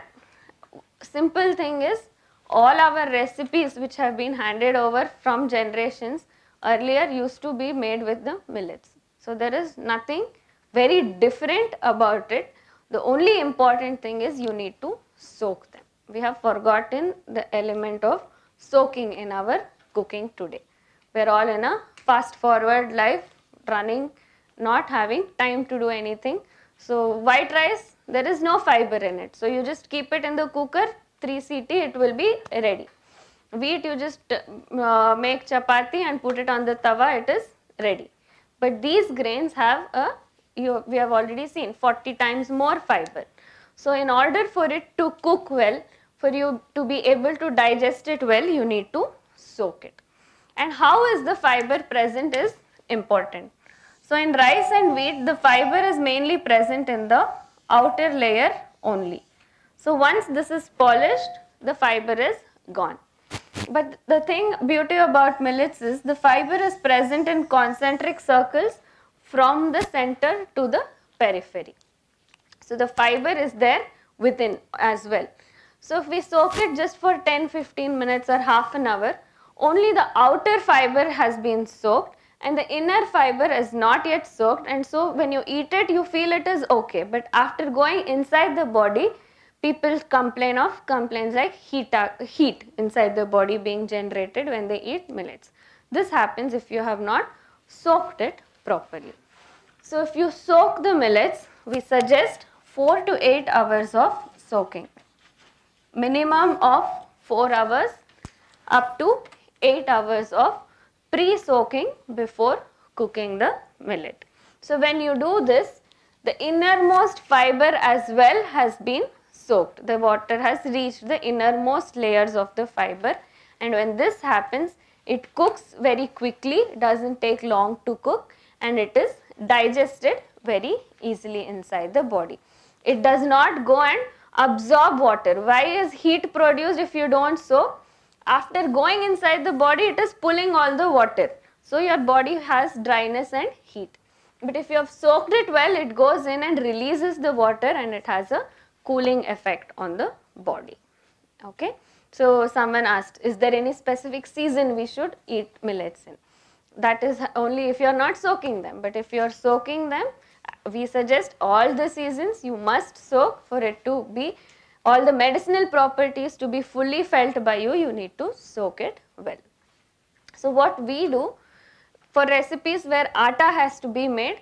simple thing is, all our recipes which have been handed over from generations earlier used to be made with the millets. So there is nothing very different about it. The only important thing is you need to soak them. We have forgotten the element of soaking in our cooking today. We are all in a fast forward life, running, not having time to do anything. So white rice, there is no fiber in it. So you just keep it in the cooker, 3 CT, it will be ready. Wheat, you just make chapati and put it on the tawa, it is ready. But these grains have we have already seen 40 times more fiber. So in order for it to cook well, for you to be able to digest it well, you need to soak it. And how is the fiber present is important. So in rice and wheat, the fiber is mainly present in the outer layer only. So once this is polished, the fiber is gone. But the beauty about millets is the fiber is present in concentric circles from the center to the periphery. So the fiber is there within as well. So if we soak it just for 10-15 minutes or half an hour, only the outer fiber has been soaked and the inner fiber is not yet soaked, and so when you eat it, you feel it is okay. But after going inside the body, people complains like heat inside the body being generated when they eat millets. This happens if you have not soaked it properly. So if you soak the millets, we suggest 4 to 8 hours of soaking. Minimum of 4 hours up to 8 hours of pre-soaking before cooking the millet. So when you do this, the innermost fiber as well has been soaked. The water has reached the innermost layers of the fiber, and when this happens, it cooks very quickly, doesn't take long to cook, and it is digested very easily inside the body. It does not go and absorb water. Why is heat produced if you don't soak? After going inside the body, it is pulling all the water. So your body has dryness and heat. But if you have soaked it well, it goes in and releases the water and it has a cooling effect on the body. Okay. So someone asked, is there any specific season we should eat millets in? That is only if you are not soaking them. But if you are soaking them, we suggest all the seasons you must soak for it to be, all the medicinal properties to be fully felt by you, you need to soak it well. So what we do for recipes where atta has to be made,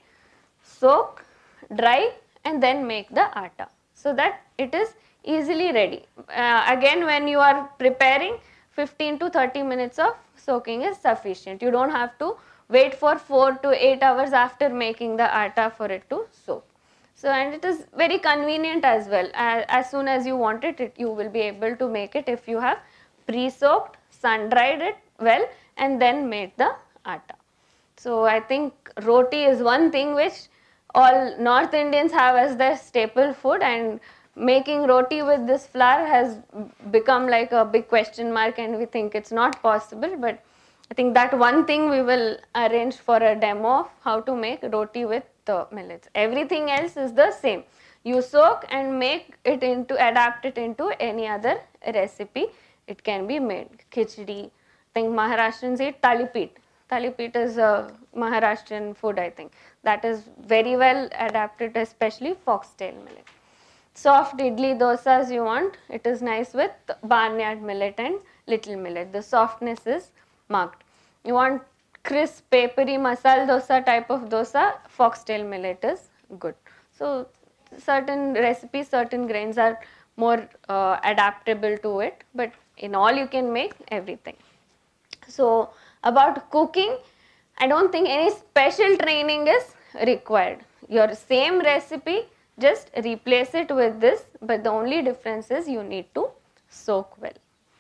soak, dry and then make the atta so that it is easily ready. Again, when you are preparing, 15 to 30 minutes of soaking is sufficient. You don't have to wait for 4 to 8 hours after making the atta for it to soak. So, and it is very convenient as well. As soon as you want it, you will be able to make it if you have pre-soaked, sun-dried it well and then made the atta. So, I think roti is one thing which all North Indians have as their staple food, and making roti with this flour has become like a big question mark and we think it's not possible. But I think that one thing we will arrange for a demo of how to make roti with the millets. Everything else is the same. You soak and make it adapt it into any other recipe. It can be made. Khichdi, I think Maharashtrians eat talipit. Talipit is a Maharashtrian food, I think. That is very well adapted, especially foxtail millet. Soft idli dosas you want, it is nice with barnyard millet and little millet. The softness is marked. You want crisp, papery, masala dosa type of dosa, foxtail millet is good. So certain recipes, certain grains are more adaptable to it, but in all you can make everything. So about cooking, I don't think any special training is required. Your same recipe, just replace it with this, but the only difference is you need to soak well.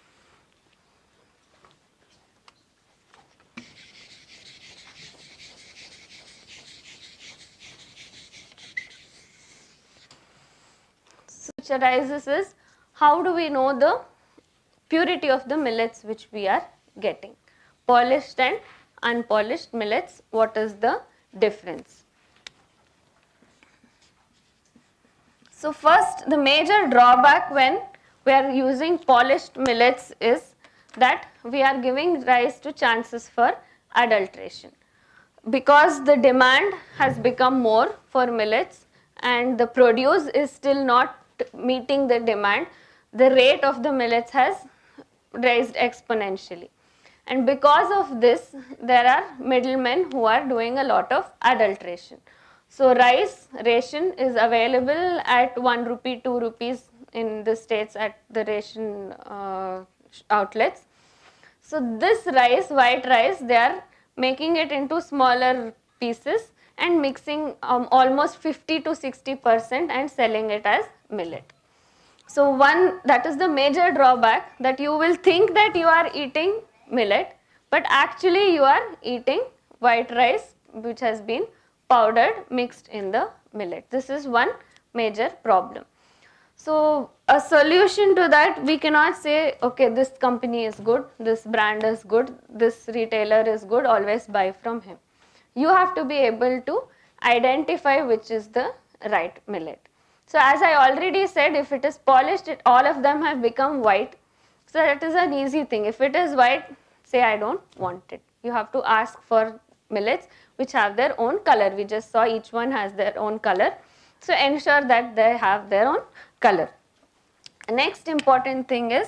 So which arises is, how do we know the purity of the millets which we are getting? Polished and unpolished millets, what is the difference? So first, the major drawback when we are using polished millets is that we are giving rise to chances for adulteration. Because the demand has become more for millets and the produce is still not meeting the demand, the rate of the millets has raised exponentially. And because of this, there are middlemen who are doing a lot of adulteration. So rice ration is available at 1 rupee, 2 rupees in the states at the ration outlets. So this rice, white rice, they are making it into smaller pieces and mixing almost 50 to 60% and selling it as millet. So one, that is the major drawback, that you will think that you are eating millet, but actually you are eating white rice which has been powdered, mixed in the millet. This is one major problem. So a solution to that, we cannot say, okay, this company is good, this brand is good, this retailer is good, always buy from him. You have to be able to identify which is the right millet. So as I already said, if it is polished, all of them have become white. So that is an easy thing. If it is white, say I don't want it. You have to ask for millets which have their own color. We just saw each one has their own color. So ensure that they have their own color. Next important thing is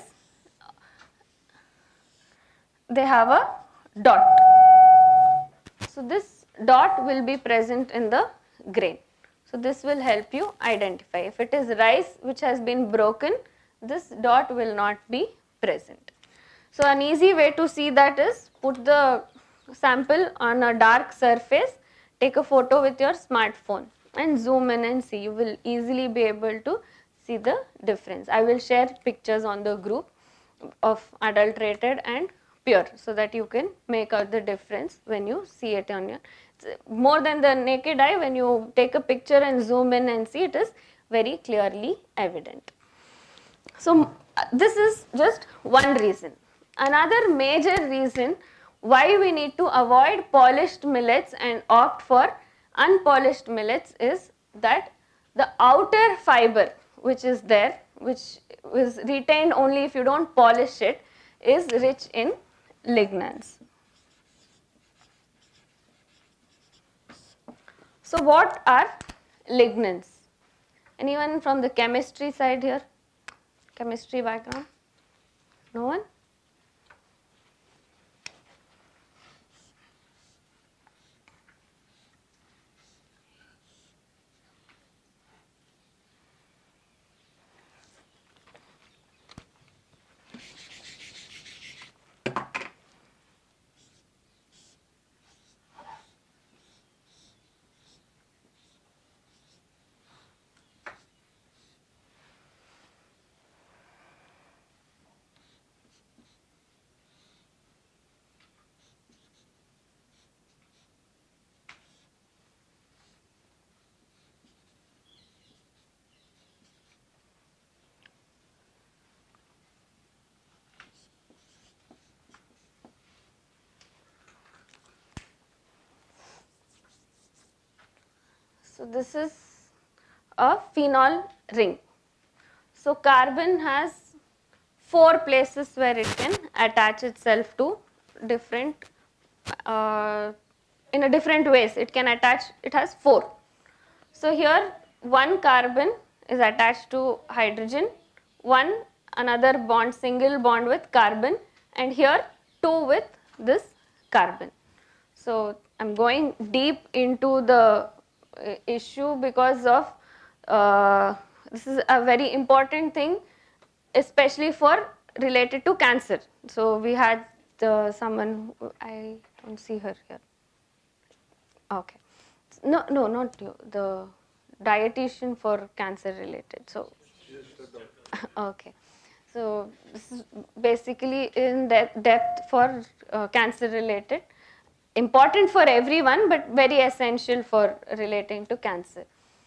they have a dot. So this dot will be present in the grain. So this will help you identify. If it is rice which has been broken, this dot will not be present. So an easy way to see that is, put the sample on a dark surface, take a photo with your smartphone and zoom in and see. You will easily be able to see the difference. I will share pictures on the group of adulterated and pure so that you can make out the difference when you see it on your, more than the naked eye, when you take a picture and zoom in and see, it is very clearly evident. So this is just one reason. Another major reason why we need to avoid polished millets and opt for unpolished millets is that the outer fiber which is there, which is retained only if you don't polish it, is rich in lignans. So what are lignans? Anyone from the chemistry side here? Chemistry background? No one? So this is a phenol ring. So carbon has 4 places where it can attach itself to different, in a different ways. It can attach, it has 4. So here one carbon is attached to hydrogen, one another bond, single bond with carbon, and here 2 with this carbon. So I'm going deep into the issue because of this is a very important thing, especially for related to cancer. So we had someone, I don't see her here. Okay. No, not you. The dietitian for cancer related. So, okay. So this is basically in depth for cancer related. Important for everyone, but very essential for relating to cancer.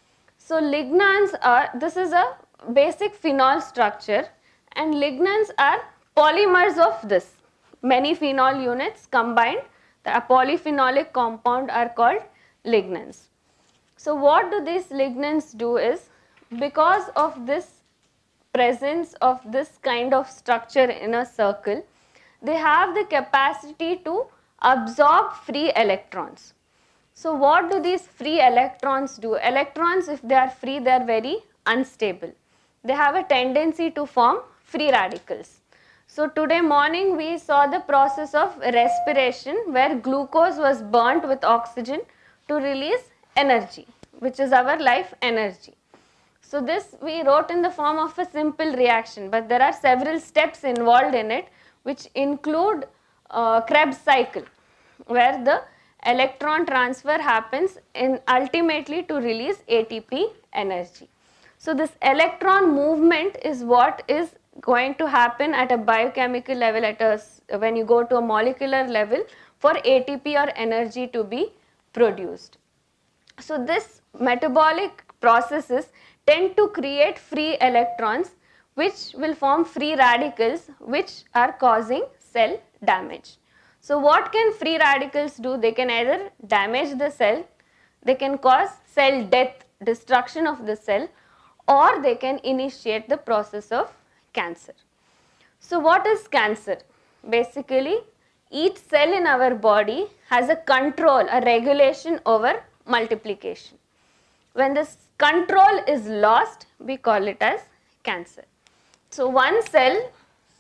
So lignans are, this is a basic phenol structure, and lignans are polymers of this. Many phenol units combined, the polyphenolic compound are called lignans. So what do these lignans do is, because of this presence of this kind of structure in a circle, they have the capacity to absorb free electrons. So what do these free electrons do? Electrons, if they are free, they are very unstable. They have a tendency to form free radicals. So today morning we saw the process of respiration where glucose was burnt with oxygen to release energy, which is our life energy. So this we wrote in the form of a simple reaction, but there are several steps involved in it, which include Krebs cycle, where the electron transfer happens in ultimately to release ATP energy. So this electron movement is what is going to happen at a biochemical level, at a, when you go to a molecular level, for ATP or energy to be produced. So this metabolic processes tend to create free electrons, which will form free radicals, which are causing cell damage. So what can free radicals do? They can either damage the cell, they can cause cell death, destruction of the cell, or they can initiate the process of cancer. So what is cancer? Basically, each cell in our body has a control, a regulation over multiplication. When this control is lost, we call it as cancer. So one cell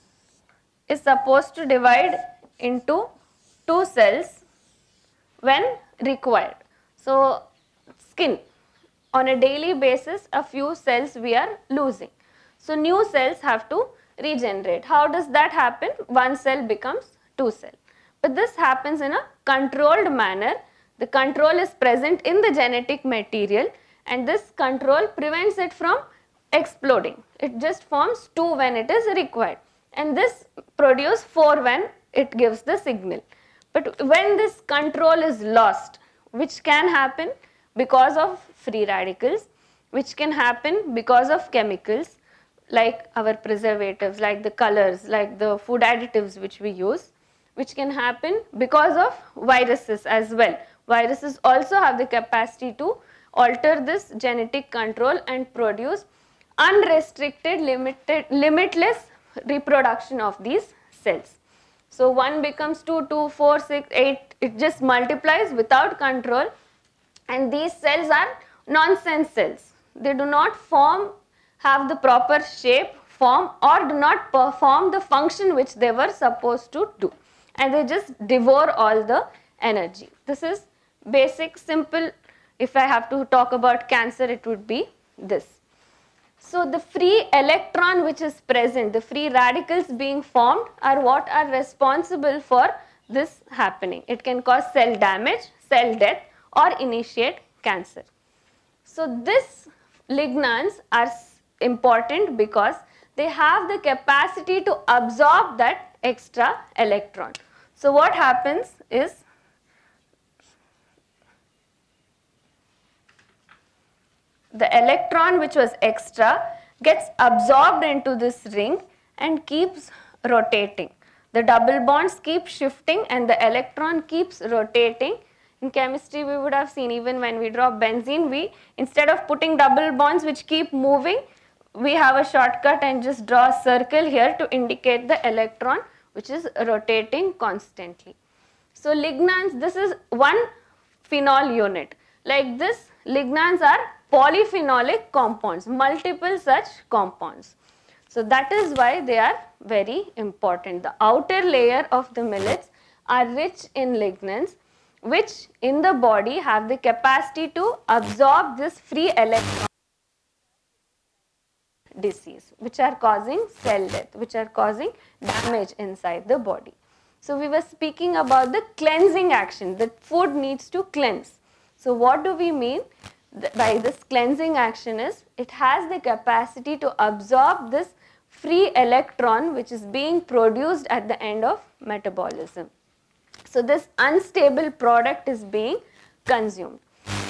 is supposed to divide into 2 cells when required. So skin, on a daily basis, a few cells we are losing. So new cells have to regenerate. How does that happen? One cell becomes 2 cells. But this happens in a controlled manner. The control is present in the genetic material, and this control prevents it from exploding. It just forms 2 when it is required, and this produces 4 when it gives the signal. But when this control is lost, which can happen because of free radicals, which can happen because of chemicals like our preservatives, like the colors, like the food additives which we use, which can happen because of viruses as well. Viruses also have the capacity to alter this genetic control and produce unrestricted, limitless reproduction of these cells. So 1 becomes 2, 2, 4, 6, 8, it just multiplies without control, and these cells are nonsense cells. They do not have the proper shape, form, or do not perform the function which they were supposed to do, and they just devour all the energy. This is basic, simple. If I have to talk about cancer, it would be this. So the free electron which is present, the free radicals being formed, are what are responsible for this happening. It can cause cell damage, cell death, or initiate cancer. So these lignans are important because they have the capacity to absorb that extra electron. So what happens is, the electron which was extra gets absorbed into this ring and keeps rotating. The double bonds keep shifting and the electron keeps rotating. In chemistry we would have seen, even when we draw benzene, we, instead of putting double bonds which keep moving, we have a shortcut and just draw a circle here to indicate the electron which is rotating constantly. So lignans, this is one phenol unit. Like this, lignans are polyphenolic compounds, multiple such compounds. So that is why they are very important. The outer layer of the millets are rich in lignans, which in the body have the capacity to absorb this free electron disease, which are causing cell death, which are causing damage inside the body. So we were speaking about the cleansing action, that food needs to cleanse. So what do we mean by this cleansing action is, it has the capacity to absorb this free electron which is being produced at the end of metabolism. So this unstable product is being consumed.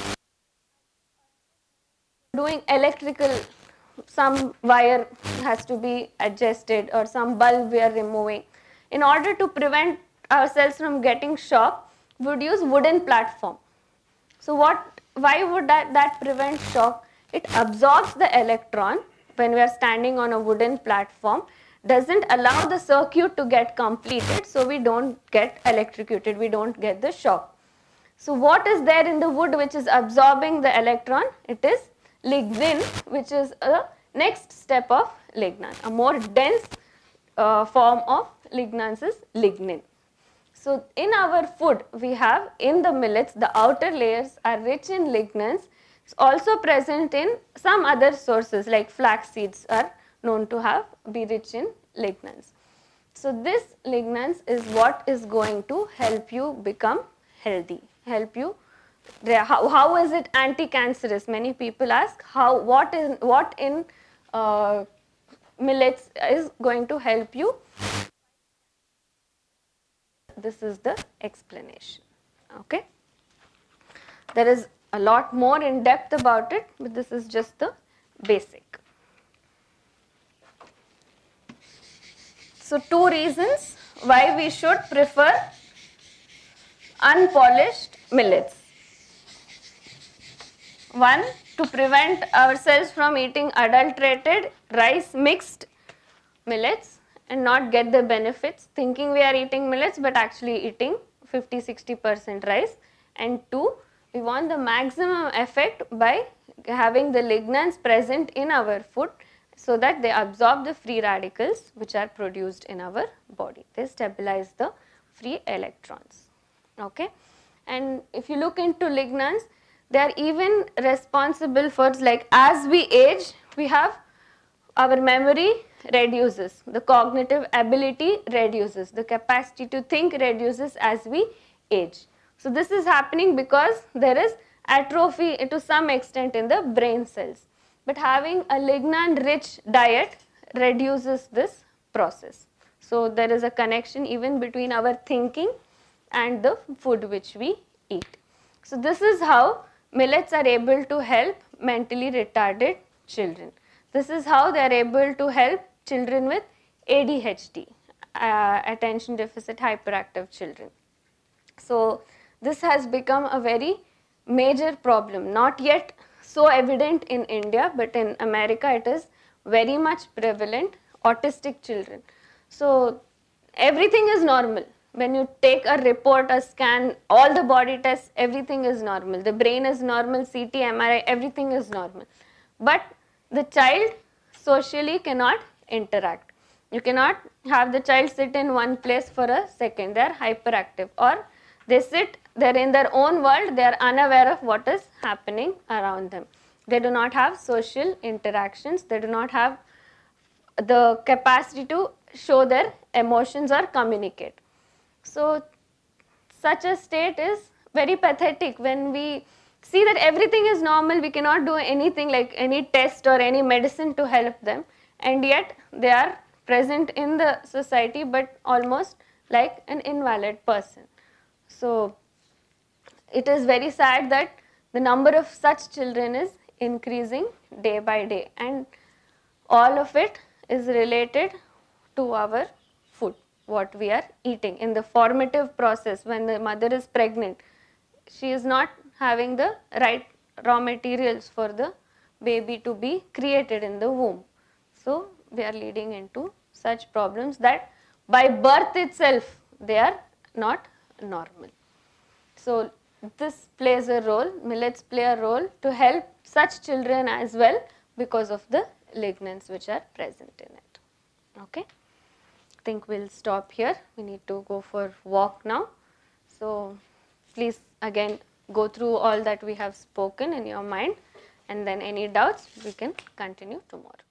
Doing electrical, some wire has to be adjusted or some bulb we are removing. In order to prevent ourselves from getting shock, we would use wooden platform. So why would that prevent shock? It absorbs the electron when we are standing on a wooden platform, doesn't allow the circuit to get completed, so we don't get electrocuted, we don't get the shock. So what is there in the wood which is absorbing the electron? It is lignin, which is a next step of lignan. A more dense form of lignans is lignin. So in our food, we have in the millets, the outer layers are rich in lignans. It's also present in some other sources like flax seeds are known to be rich in lignans. So this lignans is what is going to help you become healthy, help you. How is it anti-cancerous? Many people ask what in millets is going to help you. This is the explanation. Okay. There is a lot more in depth about it, but this is just the basic. So 2 reasons why we should prefer unpolished millets. 1, to prevent ourselves from eating adulterated rice mixed millets and not get the benefits, thinking we are eating millets but actually eating 50-60% rice. And 2, we want the maximum effect by having the lignans present in our food so that they absorb the free radicals which are produced in our body. They stabilize the free electrons. Okay. And if you look into lignans, they are even responsible for, like, as we age, we have our memory reduces, the cognitive ability reduces, the capacity to think reduces as we age. So this is happening because there is atrophy to some extent in the brain cells. But having a lignan rich diet reduces this process. So there is a connection even between our thinking and the food which we eat. So this is how millets are able to help mentally retarded children. This is how they are able to help children with ADHD, attention deficit hyperactive children. So this has become a very major problem, not yet so evident in India, but in America it is very much prevalent, autistic children. So everything is normal. When you take a report, a scan, all the body tests, everything is normal. The brain is normal, CT, MRI, everything is normal. But the child socially cannot interact. You cannot have the child sit in one place for a second. They are hyperactive, or they sit, they are in their own world, they are unaware of what is happening around them. They do not have social interactions, they do not have the capacity to show their emotions or communicate. So such a state is very pathetic. When we see that everything is normal, we cannot do anything like any test or any medicine to help them, and yet they are present in the society but almost like an invalid person. So it is very sad that the number of such children is increasing day by day, and all of it is related to our food, what we are eating. In the formative process, when the mother is pregnant, she is not having the right raw materials for the baby to be created in the womb. So we are leading into such problems that by birth itself they are not normal. So this plays a role, millets play a role to help such children as well because of the lignans which are present in it. Okay. I think we'll stop here. We need to go for walk now. So please again go through all that we have spoken in your mind, and then any doubts we can continue tomorrow.